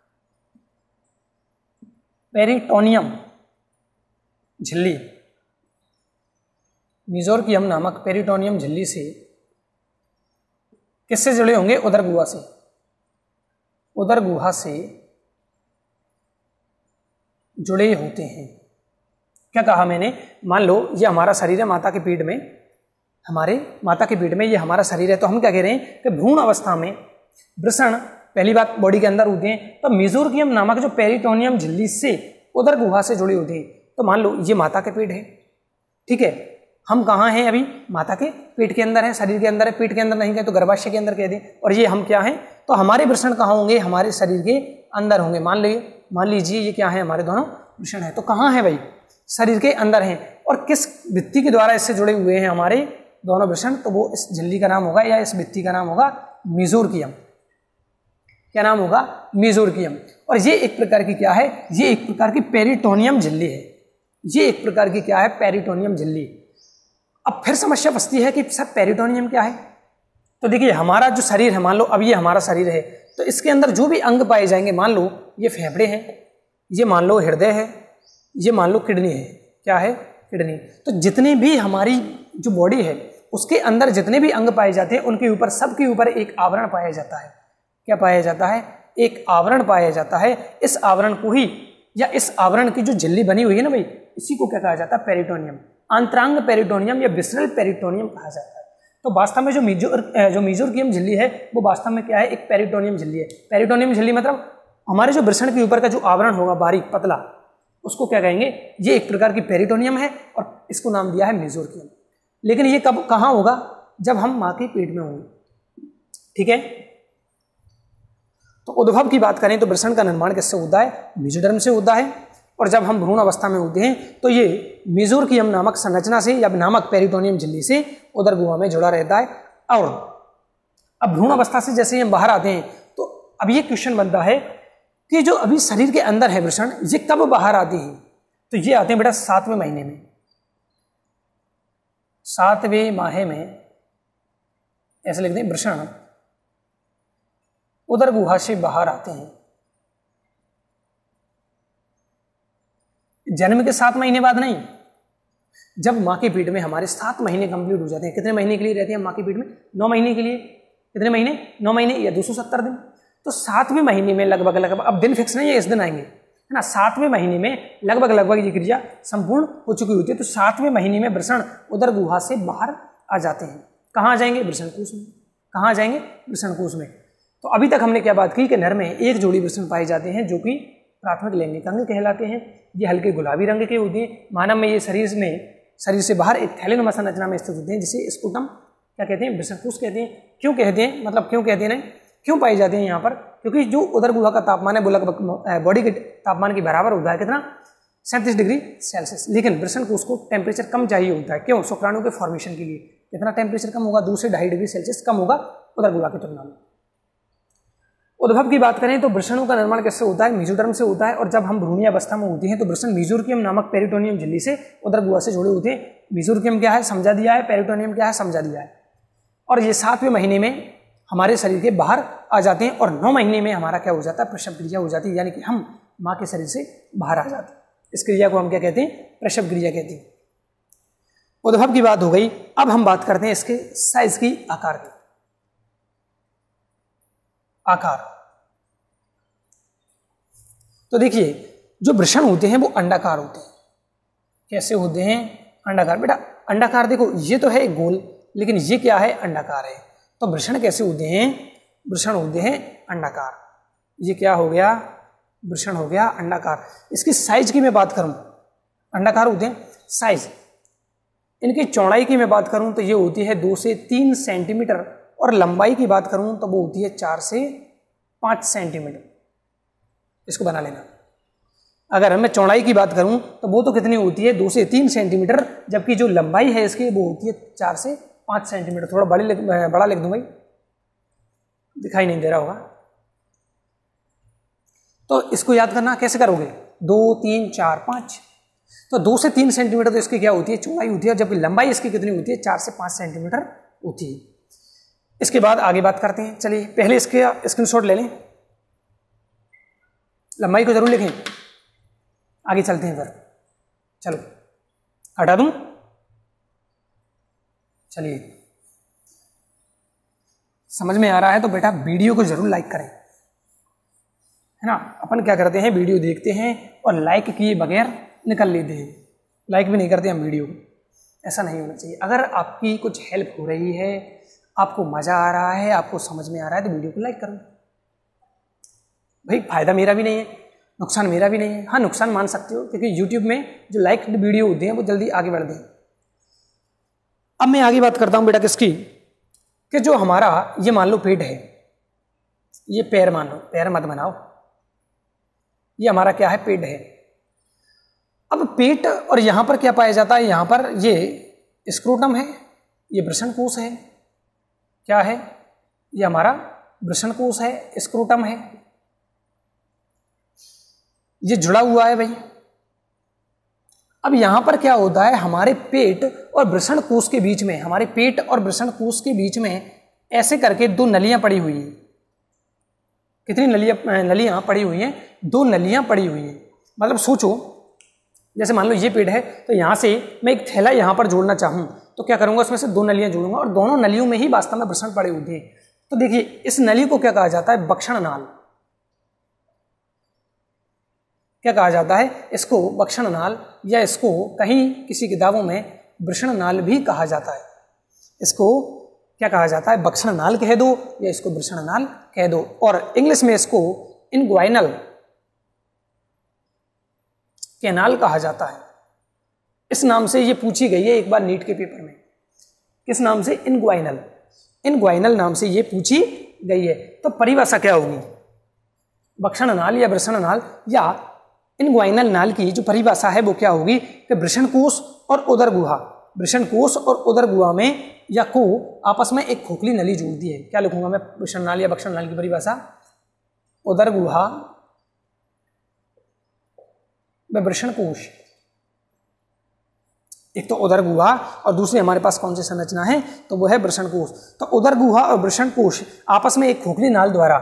पेरिटोनियम झिल्ली, मेसोर्कियम नामक पेरिटोनियम झिल्ली से किससे जुड़े होंगे? उदर गुहा से। उदर गुहा से जुड़े होते हैं। क्या कहा मैंने? मान लो ये हमारा शरीर है, माता के पेट में, हमारे माता के पेट में ये हमारा शरीर है। तो हम क्या कह रहे हैं कि भ्रूण अवस्था में वृषण पहली बात बॉडी के अंदर होते हैं, तो मेसोर्कियम नामक जो पेरिटोनियम झिल्ली से उदर गुहा से जुड़ी होती है। तो मान लो ये माता के पेट है, ठीक है, हम कहाँ हैं अभी? माता के पेट के अंदर है, शरीर के अंदर है। पेट के अंदर नहीं गए तो गर्भाशय के अंदर कह दें। और ये हम क्या हैं? तो हमारे वृषण कहाँ होंगे? हमारे शरीर के अंदर होंगे। मान लीजिए ये क्या है? हमारे दोनों वृषण है। तो कहाँ है भाई? शरीर के अंदर हैं और किस भित्ति के द्वारा इससे जुड़े हुए हैं हमारे दोनों वृषण, तो वो इस झिल्ली का नाम होगा या इस भित्ति का नाम होगा मेसोरकियम। क्या नाम होगा? मेसोरकियम। और ये एक प्रकार की क्या है? ये एक प्रकार की पेरिटोनियम झिल्ली है। ये एक प्रकार की क्या है? पेरिटोनियम झिल्ली। अब फिर समस्या बचती है कि सर पेरिटोनियम क्या है? तो देखिए हमारा जो शरीर है, मान लो अब ये हमारा शरीर है, तो इसके अंदर जो भी अंग पाए जाएंगे, मान लो ये फेफड़े हैं, ये मान लो हृदय है, ये मान लो किडनी है। क्या है? किडनी। तो जितने भी हमारी जो बॉडी है उसके अंदर जितने भी अंग पाए जाते हैं उनके ऊपर, सबके ऊपर एक आवरण पाया जाता है। क्या पाया जाता है? एक आवरण पाया जाता है। इस आवरण को ही, या इस आवरण की जो झिल्ली बनी हुई है ना भाई, इसी को क्या कहा जाता है? पेरिटोनियम। आंतरांग पेरिटोनियम या विसरल पेरिटोनियम कहा जाता है। तो वास्तव में जो मेसोरकियम झिल्ली है वो वास्तव में क्या है? एक पेरिटोनियम झिल्ली है। पेरिटोनियम झिल्ली मतलब हमारे जो वृषण के ऊपर का जो आवरण होगा बारीक पतला, उसको क्या कहेंगे? ये एक प्रकार की पेरिटोनियम है और इसको नाम दिया है मेसोरकियम। लेकिन ये कब कहाँ होगा? जब हम माँ के पेट में होंगे। ठीक है। तो उद्भव की बात करें तो वृषण का निर्माण किससे होता है? मेसोडर्म से होता है। और जब हम भ्रूण अवस्था में होते हैं तो ये मेसोरकियम नामक संरचना से या नामक पेरिटोनियम झिल्ली से उदर गुहा में जुड़ा रहता है। और अब भ्रूण अवस्था से जैसे हम बाहर आते हैं तो अब ये क्वेश्चन बनता है कि जो अभी शरीर के अंदर है वृषण, ये कब बाहर आती है? तो ये आते हैं बेटा 7वें महीने में। 7वें माह में ऐसे लिखते हैं, वृषण उदर गुहा से बाहर आते हैं। जन्म के 7 महीने बाद नहीं, जब माँ के पेट में हमारे 7 महीने कंप्लीट हो जाते हैं। कितने महीने के लिए रहते हैं माँ के पेट में? 9 महीने के लिए। कितने महीने? 9 महीने या 270 दिन। तो 7वें महीने में लगभग, अब दिन फिक्स नहीं है, इस दिन आएंगे, है ना। 7वें महीने में लगभग ये क्रिया संपूर्ण हो चुकी होती है। तो 7वें महीने में वृषण उदर गुहा से बाहर आ जाते हैं। कहाँ आ जाएंगे? वृषणकोश में। कहाँ आ जाएंगे? वृषणकोश में। तो अभी तक हमने क्या बात की कि नर में एक जोड़ी वृषण पाए जाते हैं जो कि प्राथमिक लैंगिक अंग कहलाते हैं। ये हल्के गुलाबी रंग के होते हैं। मानव में ये शरीर से बाहर एक थैलेनुमा संरचना में स्थित होते हैं, जिसे स्पुटम क्या कहते हैं? वृषणकोश कहते हैं। क्यों कहते हैं? मतलब क्यों कहते हैं? क्यों पाई जाते हैं यहाँ पर? क्योंकि जो उदर गुहा का तापमान है वो लगभग बॉडी के तापमान के बराबर होता है। कितना? 37 डिग्री सेल्सियस। लेकिन वृषणकोश को टेम्परेचर कम चाहिए होता है। क्यों? शुक्राणु के फॉर्मेशन के लिए। कितना टेम्परेचर कम होगा? 2 से 2.5 डिग्री सेल्सियस कम होगा उदर गुहा की तुलना में। उद्भव की बात करें तो वृषणों का निर्माण कैसे होता है? मेसोडर्म से होता है। और जब हम भ्रूणीय अवस्था में होते हैं तो वृषण मेसोरकियम नामक पेरिटोनियम झिल्ली से उदर गुहा से जुड़े होते हैं। मेसोरकियम क्या है समझा दिया है, पेरिटोनियम क्या है समझा दिया है। और ये 7वें महीने में हमारे शरीर के बाहर आ जाते हैं और 9 महीने में हमारा क्या हो जाता है? प्रसव क्रिया हो जाती है, यानी कि हम माँ के शरीर से बाहर आ जाते हैं। इस क्रिया को हम क्या कहते हैं? प्रसव क्रिया कहते हैं। उद्भव की बात हो गई। अब हम बात करते हैं इसके साइज की, आकार की। आकार तो देखिए जो वृषण होते हैं वो अंडाकार होते हैं। कैसे होते हैं? अंडाकार। बेटा अंडाकार देखो, ये तो है एक गोल, लेकिन ये क्या है? अंडाकार है। तो वृषण कैसे होते हैं? वृषण होते हैं अंडाकार। ये क्या हो गया? वृषण हो गया अंडाकार। इसकी साइज की मैं बात करूं, अंडाकार होते हैं। साइज इनकी चौड़ाई की मैं बात करूं तो ये होती है 2 से 3 सेंटीमीटर, और लंबाई की बात करूं तो वो होती है 4 से 5 सेंटीमीटर। इसको बना लेना। अगर मैं चौड़ाई की बात करूं तो वो तो कितनी होती है? 2 से 3 सेंटीमीटर, जबकि जो लंबाई है इसकी वो होती है 4 से 5 सेंटीमीटर। थोड़ा बड़ा लिख दूं भाई, दिखाई नहीं दे रहा होगा। तो इसको याद करना कैसे करोगे? 2, 3, 4, 5। तो 2 से 3 सेंटीमीटर तो इसकी क्या होती है? चौड़ाई होती है, जबकि लंबाई इसकी कितनी होती है? 4 से 5 सेंटीमीटर होती है। इसके बाद आगे बात करते हैं। चलिए पहले इसके स्क्रीनशॉट ले लें, लंबाई को जरूर लिखें, आगे चलते हैं फिर। चलो हटा दूं। चलिए समझ में आ रहा है तो बेटा वीडियो को जरूर लाइक करें, है ना। अपन क्या करते हैं? वीडियो देखते हैं और लाइक किए बगैर निकल लेते हैं, लाइक भी नहीं करते हम वीडियो को। ऐसा नहीं होना चाहिए। अगर आपकी कुछ हेल्प हो रही है, आपको मजा आ रहा है, आपको समझ में आ रहा है, तो वीडियो को लाइक करो भाई। फायदा मेरा भी नहीं है, नुकसान मेरा भी नहीं है। हाँ नुकसान मान सकते हो, क्योंकि यूट्यूब में जो लाइक वीडियो होते हैं वो जल्दी आगे बढ़ते हैं। अब मैं आगे बात करता हूं बेटा किसकी, कि जो हमारा ये मान लो पेट है, ये पैर मान लो, पैर मत बनाओ, ये हमारा क्या है? पेट है। अब पेट और यहाँ पर क्या पाया जाता है, यहाँ पर ये स्क्रोटम है, ये वृषणकोश है, क्या है, ये हमारा वृषणकोश है, स्क्रोटम है, ये जुड़ा हुआ है भाई। अब यहां पर क्या होता है, हमारे पेट और वृषणकोश के बीच में, हमारे पेट और वृषणकोश के बीच में ऐसे करके दो नलियां पड़ी हुई हैं। कितनी नलियां पड़ी हुई हैं, दो नलियां पड़ी हुई हैं। मतलब सोचो, जैसे मान लो ये पेट है, तो यहां से मैं एक थैला यहां पर जोड़ना चाहूं तो क्या करूंगा, उसमें से दो नलियां जोड़ूंगा और दोनों नलियों में ही वास्तव में वृषण पड़े होते हैं। तो देखिए इस नली को क्या कहा जाता है, बक्षण नाल। क्या कहा जाता है इसको, बक्षण नाल, या इसको कहीं किसी किताबों में वृषण नाल भी कहा जाता है। इसको क्या कहा जाता है, बक्षण नाल कह दो या इसको वृषण नाल कह दो, और इंग्लिश में इसको इनग्वाइनल कैनाल कहा जाता है। इस नाम से ये पूछी गई है एक बार नीट के पेपर में, किस नाम से, इनग्वाइनल, इनग्वाइनल नाम से ये पूछी गई है। तो परिभाषा क्या होगी, बक्षण नाल या वृषण नाल या इनग्वाइनल नाल की जो परिभाषा है वो क्या होगी कि वृषणकोश और उदर गुहा, वृषणकोश और उदर गुहा में या को आपस में एक खोखली नली जोड़ती है। क्या लिखूंगा मैं वृषण नाल या बक्षण नाल की परिभाषा, उदर गुहा व वृषणकोश। एक तो उदर गुहा और दूसरी हमारे पास कौन सी संरचना है, तो वो है वृषणकोश। तो उदर गुहा और वृषणकोश आपस में एक खोखली नाल द्वारा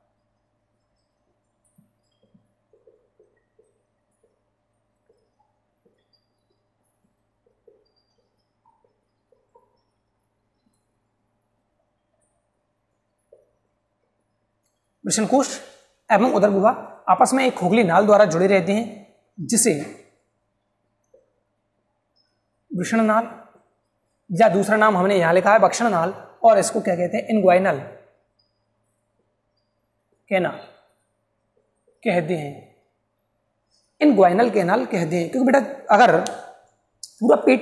वृषणकोश एवं उदर गुहा आपस में एक खोखली नाल द्वारा जुड़े रहते हैं, जिसे वृषण नाल या दूसरा नाम हमने यहां लिखा है बक्षण नाल, और इसको क्या कहते हैं, इनग्वाइनल कैनाल कहते हैं, इनग्वाइनल कैनाल कहते हैं। क्योंकि बेटा अगर पूरा पेट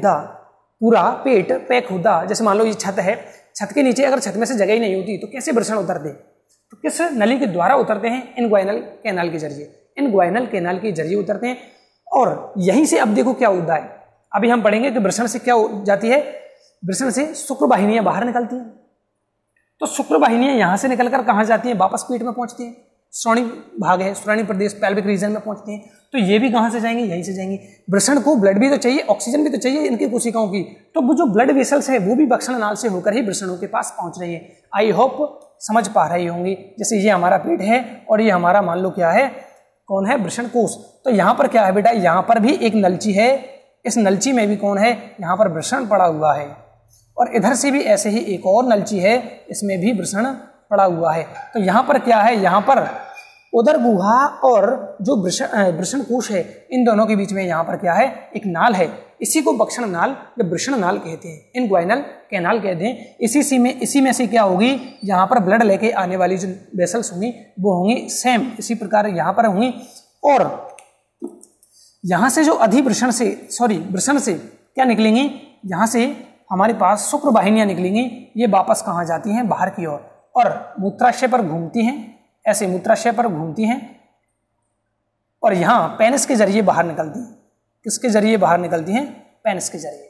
पैक होता, जैसे मान लो ये छत है, छत के नीचे अगर छत में से जगह ही नहीं होती तो कैसे वृषण उतरते, तो किस नली के द्वारा उतरते हैं, इनग्वाइनल कैनाल के जरिए, इनग्वाइनल कैनाल के जरिए उतरते हैं। और यहीं से अब देखो क्या होता है, अभी हम पढ़ेंगे कि वृषण से क्या हो जाती है, वृषण से शुक्र वाहिनियां बाहर निकलती हैं। तो शुक्र वाहिनियां यहां से निकलकर कहां जाती हैं, वापस पेट में पहुंचती हैं, श्रोणी भाग है, श्रोणी प्रदेश पेल्विक रीजन में पहुंचती हैं। तो ये भी कहां से जाएंगे, यहीं से जाएंगे। वृषण को ब्लड भी तो चाहिए, ऑक्सीजन भी तो चाहिए इनकी कोशिकाओं की, तो वो जो ब्लड वेसल्स है वो भी बक्षण नाल से होकर ही वृषणों के पास पहुंच रही है। आई होप समझ पा रही होंगी। जैसे ये हमारा पेट है और ये हमारा मान लो क्या है, कौन है, वृषणकोश। तो यहाँ पर क्या है बेटा, यहाँ पर भी एक नलची है, इस नलची में भी कौन है, यहाँ पर वृषण पड़ा हुआ है, और इधर से भी ऐसे ही एक और नलची है, इसमें भी वृषण पड़ा हुआ है। तो यहाँ पर क्या है, यहाँ पर उदर गुहा और जो वृषणकोश है, इन दोनों के बीच में यहाँ पर क्या है, एक नाल है। इसी को बक्षण नाल या वृषण नाल कहते हैं, इनग्वाइनल कैनाल कहते हैं। इसी में से क्या होगी, यहाँ पर ब्लड लेके आने वाली जो वेसल्स होंगी वो होंगी सेम इसी प्रकार यहाँ पर होंगी। और यहाँ से जो वृषण से क्या निकलेंगी, यहाँ से हमारे पास शुक्र वाहिनियां निकलेंगी, ये वापस कहाँ जाती हैं, बाहर की ओर, और मूत्राशय पर घूमती हैं, ऐसे मूत्राशय पर घूमती हैं, और यहाँ पेनिस के जरिए बाहर निकलती हैं। किसके जरिए बाहर निकलती हैं, पेनिस के जरिए।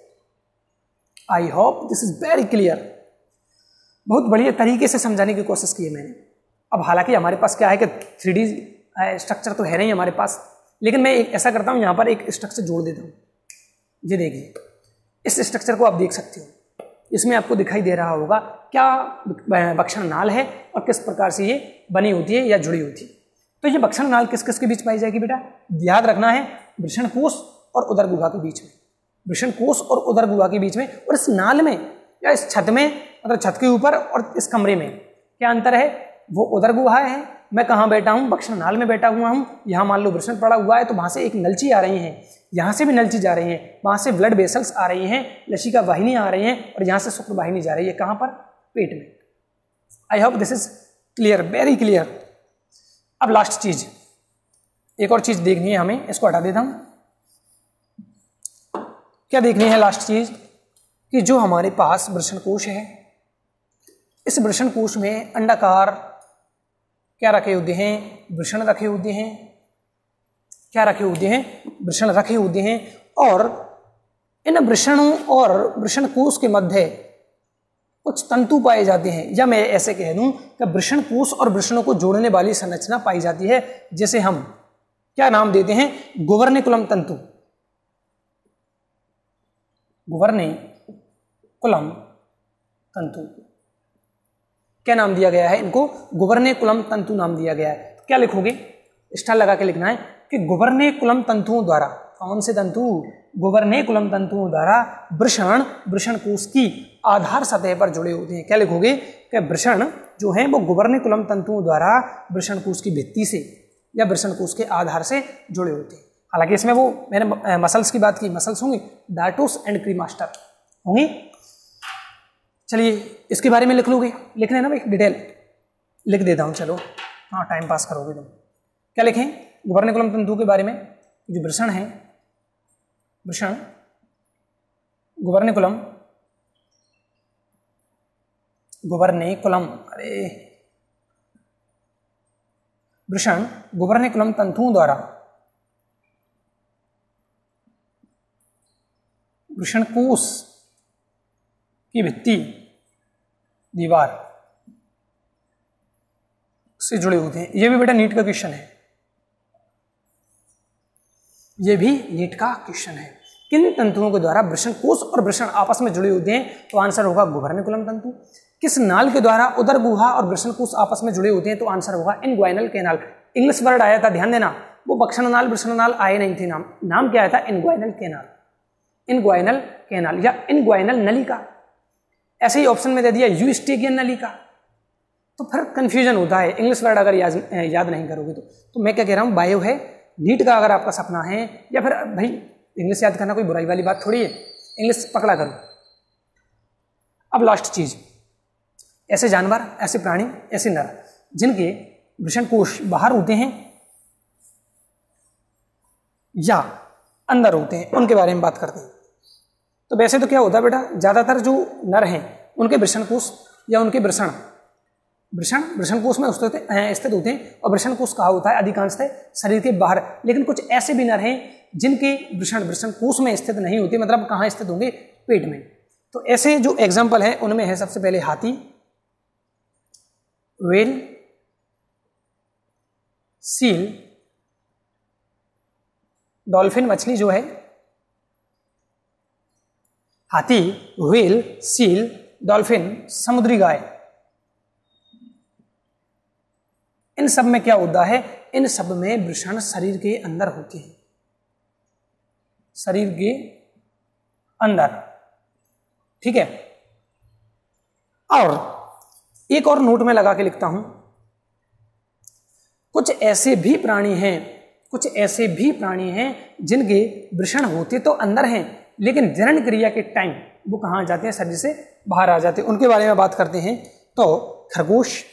I hope this is very clear. बहुत बढ़िया तरीके से समझाने की कोशिश की है मैंने। अब हालांकि हमारे पास क्या है कि 3D स्ट्रक्चर तो है नहीं हमारे पास, लेकिन मैं एक ऐसा करता हूँ, यहाँ पर एक स्ट्रक्चर जोड़ देता हूँ। ये देखिए, इस स्ट्रक्चर को आप देख सकते हो, इसमें आपको दिखाई दे रहा होगा क्या बक्षण नाल है और किस प्रकार से ये बनी होती है या जुड़ी होती है। तो ये बक्षण नाल किस किस के बीच पाई जाएगी बेटा, याद रखना है, वृषणकोश और उदर गुहा के बीच में, वृषणकोश और उदर गुहा के बीच में। और इस नाल में या इस छत में, मतलब छत के ऊपर और इस कमरे में क्या अंतर है, वो उदर गुहा है, मैं कहाँ बैठा हूँ, बक्षण नाल में बैठा हुआ हूँ। यहाँ मान लो वृषण पड़ा हुआ है, तो वहाँ से एक नलची आ रही है, यहाँ से भी नलची जा रही है, वहाँ से ब्लड वेसल्स आ रही हैं, लसिका वाहिनी आ रही हैं, और यहाँ से शुक्र वाहिनी जा रही है, कहाँ पर, पेट में। I hope this is clear, very clear. अब लास्ट चीज, एक और चीज देखनी है हमें, इसको हटा देता हूँ। क्या देखनी है लास्ट चीज, कि जो हमारे पास वृषणकोश है, इस वृषणकोश में अंडाकार क्या रखे होते हैं, वृषण रखे होते हैं, क्या रखे होते हैं, वृषण रखे होते हैं, और इन वृषणों और वृषणकोश के मध्य कुछ तंतु पाए जाते हैं, या मैं ऐसे कह दूं कि वृषणकोश और वृषणों को जोड़ने वाली संरचना पाई जाती है, जिसे हम क्या नाम देते हैं, गुबर्निकुलम तंतु। गुबर्निकुलम तंतु क्या नाम दिया गया है, इनको गुबर्निकुलम तंतु नाम दिया गया है। क्या लिखोगे, स्टार लगा के लिखना है कि गुबर्निकुलम तंतुओं द्वारा, कौन से तंतु, गुबर्निकुलम तंतुओं द्वारा वृषण वृषणकोश की आधार सतह पर जुड़े होते हैं। क्या लिखोगे कि वृषण जो है वो गुबर्निकुलम तंतुओं द्वारा वृषणकोश की भित्ति से या वृषणकोश के आधार से जुड़े होते हैं। हालांकि इसमें वो मैंने मसल्स की बात की, मसल्स होंगे डार्टोस एंड क्रीमास्टर होंगे। चलिए इसके बारे में लिख लोगे, लिख लेना भाई, डिटेल लिख देता हूँ, चलो हाँ टाइम पास करोगे तुम। क्या लिखें, गुबर्निकुलम तंतु के बारे में, जो वृषण है, वृषण गुबर्निकुलम, गुबर्निकुलम, अरे वृषण गुबर्निकुलम तंतुओं द्वारा वृषणकोश की भित्ति, दीवार से जुड़े होते हैं। ये भी बेटा नीट का क्वेश्चन है, ये भी नीट का क्वेश्चन है। किन तंतुओं के द्वारा वृषणकोश और वृषण आपस में जुड़े होते हैं, तो आंसर होगा गुबर्निकुलम तंतु। किस नाल के द्वारा उदर गुहा और वृषणकोश आपस में जुड़े होते हैं, तो आंसर होगा इनग्वाइनल कैनाल। इंग्लिश वर्ड आया था, ध्यान देना, वो बक्षणनाल वृषणनाल आए नहीं थे, नाम क्या आया था, इनग्वाइनल कैनाल, इनग्वाइनल कैनाल या इनग्वाइनल नलिका। ऐसे ही ऑप्शन में दे दिया यूस्टेकियन नलिका, तो फिर कंफ्यूजन होता है इंग्लिश वर्ड अगर याद नहीं करोगे तो मैं क्या कह रहा हूँ, बायो है, नीट का अगर आपका सपना है, या फिर भाई इंग्लिश याद करना कोई बुराई वाली बात थोड़ी है, इंग्लिश पकड़ा करो। अब लास्ट चीज, ऐसे जानवर, ऐसे प्राणी, ऐसे नर जिनके वृषणकोश बाहर होते हैं या अंदर होते हैं, उनके बारे में बात करते हैं। तो वैसे तो क्या होता है बेटा, ज्यादातर जो नर हैं उनके वृषणकोश या उनके वृषणकोश में स्थित होते हैं, और वृषणकोश कहाँ होता है, अधिकांशतः शरीर के बाहर। लेकिन कुछ ऐसे भी नर हैं जिनके वृषणकोश में स्थित नहीं होते, मतलब कहाँ स्थित होंगे, पेट में। तो ऐसे जो एग्जाम्पल है उनमें है सबसे पहले हाथी, व्हेल, सील, डॉल्फिन मछली जो है, हाथी, व्हेल, सील, डॉल्फिन, समुद्री गाय। इन सब में क्या होता है, इन सब में वृषण शरीर के अंदर होते हैं, शरीर के अंदर, ठीक है। और एक और नोट में लगा के लिखता हूं, कुछ ऐसे भी प्राणी हैं जिनके वृषण होते तो अंदर हैं, लेकिन जनन क्रिया के टाइम वो कहां जाते हैं, शरीर से बाहर आ जाते हैं। उनके बारे में बात करते हैं। तो खरगोश,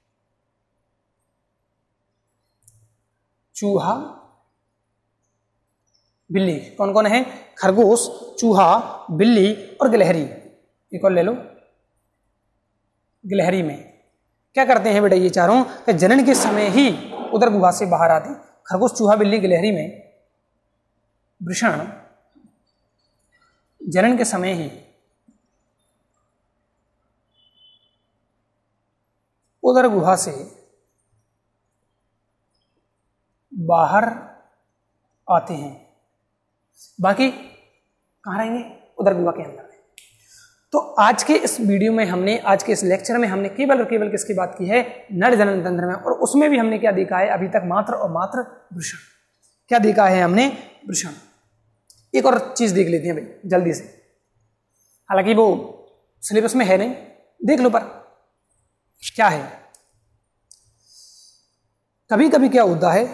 चूहा, बिल्ली, कौन कौन है, खरगोश, चूहा, बिल्ली और गिलहरी। एक और ले लो, गिलहरी में क्या करते हैं बेटा, ये चारों कि जनन के समय ही उदर गुहा से बाहर आते हैं। खरगोश, चूहा, बिल्ली, गिलहरी में वृषण जनन के समय ही उदर गुहा से बाहर आते हैं, बाकी कहाँ रहेंगे, उदर गुहा के अंदर। तो आज के इस वीडियो में हमने, आज के इस लेक्चर में हमने केवल और केवल किसकी बात की है, नर जनन तंत्र में, और उसमें भी हमने क्या देखा है अभी तक, मात्र और मात्र वृषण। क्या देखा है हमने, वृषण। एक और चीज देख लेते हैं भाई जल्दी से, हालांकि वो सिलेबस में है नहीं, देख लो, पर क्या है, कभी कभी क्या होता है,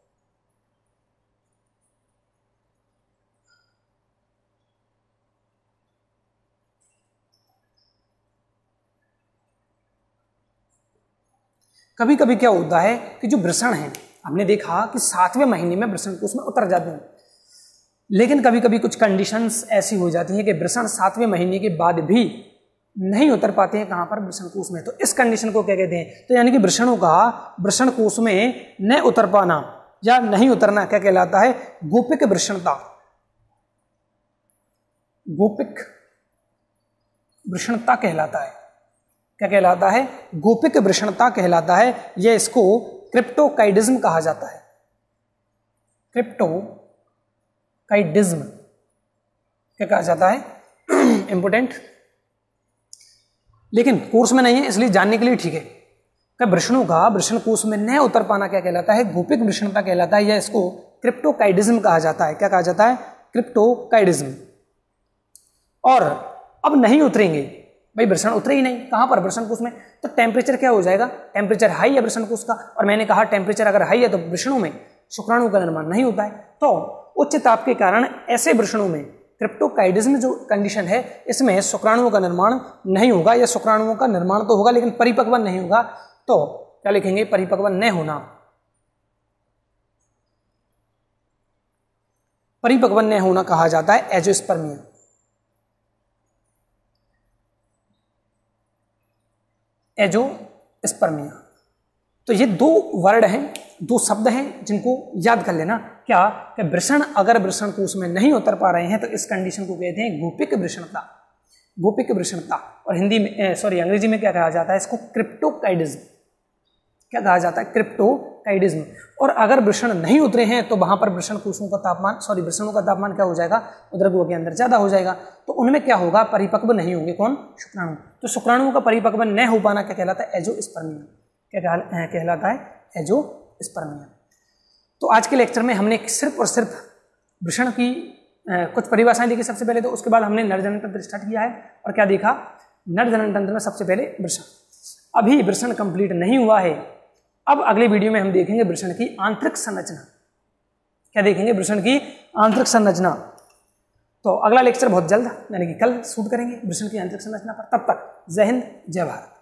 कभी कभी क्या होता है कि जो वृषण है, हमने देखा कि 7वें महीने में वृषण कोश में उतर जाते हैं, लेकिन कभी कभी कुछ कंडीशंस ऐसी हो जाती हैं कि वृषण 7वें महीने के बाद भी नहीं उतर पाते हैं, कहां पर, वृषण कोश में। तो इस कंडीशन को क्या कहते हैं, तो यानी कि वृषणों का वृषण कोश में न उतर पाना, या नहीं उतरना क्या कहलाता है? गोपिक वृषणता। गोपिक वृषणता कहलाता है। क्या कहलाता है? गोपिक वृषणता कहलाता है। यह इसको क्रिप्टोकाइडिज्म कहा जाता है। क्रिप्टोकाइडिज्म क्या कहा जाता है? इंपोर्टेंट, लेकिन कोर्स में नहीं है इसलिए जानने के लिए ठीक है। क्या वृषणों का वृषण कोष में न उतर पाना क्या कहलाता है? गोपिक वृषणता कहलाता है। या इसको क्रिप्टोकाइडिज्म कहा जाता है। क्या कहा जाता है? क्रिप्टोकाइडिज्म। और अब नहीं उतरेंगे भाई, वृषण उतरे ही नहीं, कहां पर? वृषण कोष में। तो टेम्परेचर क्या हो जाएगा? टेम्परेचर हाई है वृषण कोष का, और मैंने कहा टेम्परेचर अगर हाई है तो वृषणों में शुक्राणु का निर्माण नहीं होता है। तो उच्च ताप के कारण ऐसे वृषणों में क्रिप्टोकाइडिज्म जो कंडीशन है, इसमें शुक्राणुओं का निर्माण नहीं होगा, या शुक्राणुओं का निर्माण तो होगा लेकिन परिपक्व नहीं होगा। तो क्या लिखेंगे? परिपक्व न होना। परिपक्व न होना कहा जाता है एंजियोस्पर्मिया। एंजियोस्पर्मिया। तो ये दो वर्ड हैं, दो शब्द हैं जिनको याद कर लेना। क्या कि वृषण अगर वृषण कोष में नहीं उतर पा रहे हैं तो इस कंडीशन को कहते हैं गोपिक वृषणता। गोपिक वृषणता। और हिंदी में अंग्रेजी में क्या कहा जाता है? इसको क्रिप्टोकाइडिज्म। क्या कहा जाता है? क्रिप्टोकाइडिज्म। और अगर वृषण नहीं उतरे हैं तो वहां पर वृषण कोषों का तापमान वृषणों का तापमान क्या हो जाएगा? उदरगुहा के अंदर ज्यादा हो जाएगा। तो उनमें क्या होगा? परिपक्व नहीं होंगे। कौन? शुक्राणु। तो शुक्राणुओं का परिपक्व न हो पाना क्या कहलाता है? एंजियोस्पर्मिया। क्या कहलाता है? एंजियोस्पर्मिया। तो आज के लेक्चर में हमने सिर्फ और सिर्फ वृषण की कुछ परिभाषाएं देखी सबसे पहले। तो उसके बाद हमने नर जनन तंत्र स्टार्ट किया है, और क्या देखा? नर जनन तंत्र में सबसे पहले वृषण। अभी वृषण कंप्लीट नहीं हुआ है। अब अगले वीडियो में हम देखेंगे वृषण की आंतरिक संरचना। क्या देखेंगे? वृषण की आंतरिक संरचना। तो अगला लेक्चर बहुत जल्द यानी कि कल शूट करेंगे वृषण की आंतरिक संरचना पर। तब तक जय हिंद, जय भारत।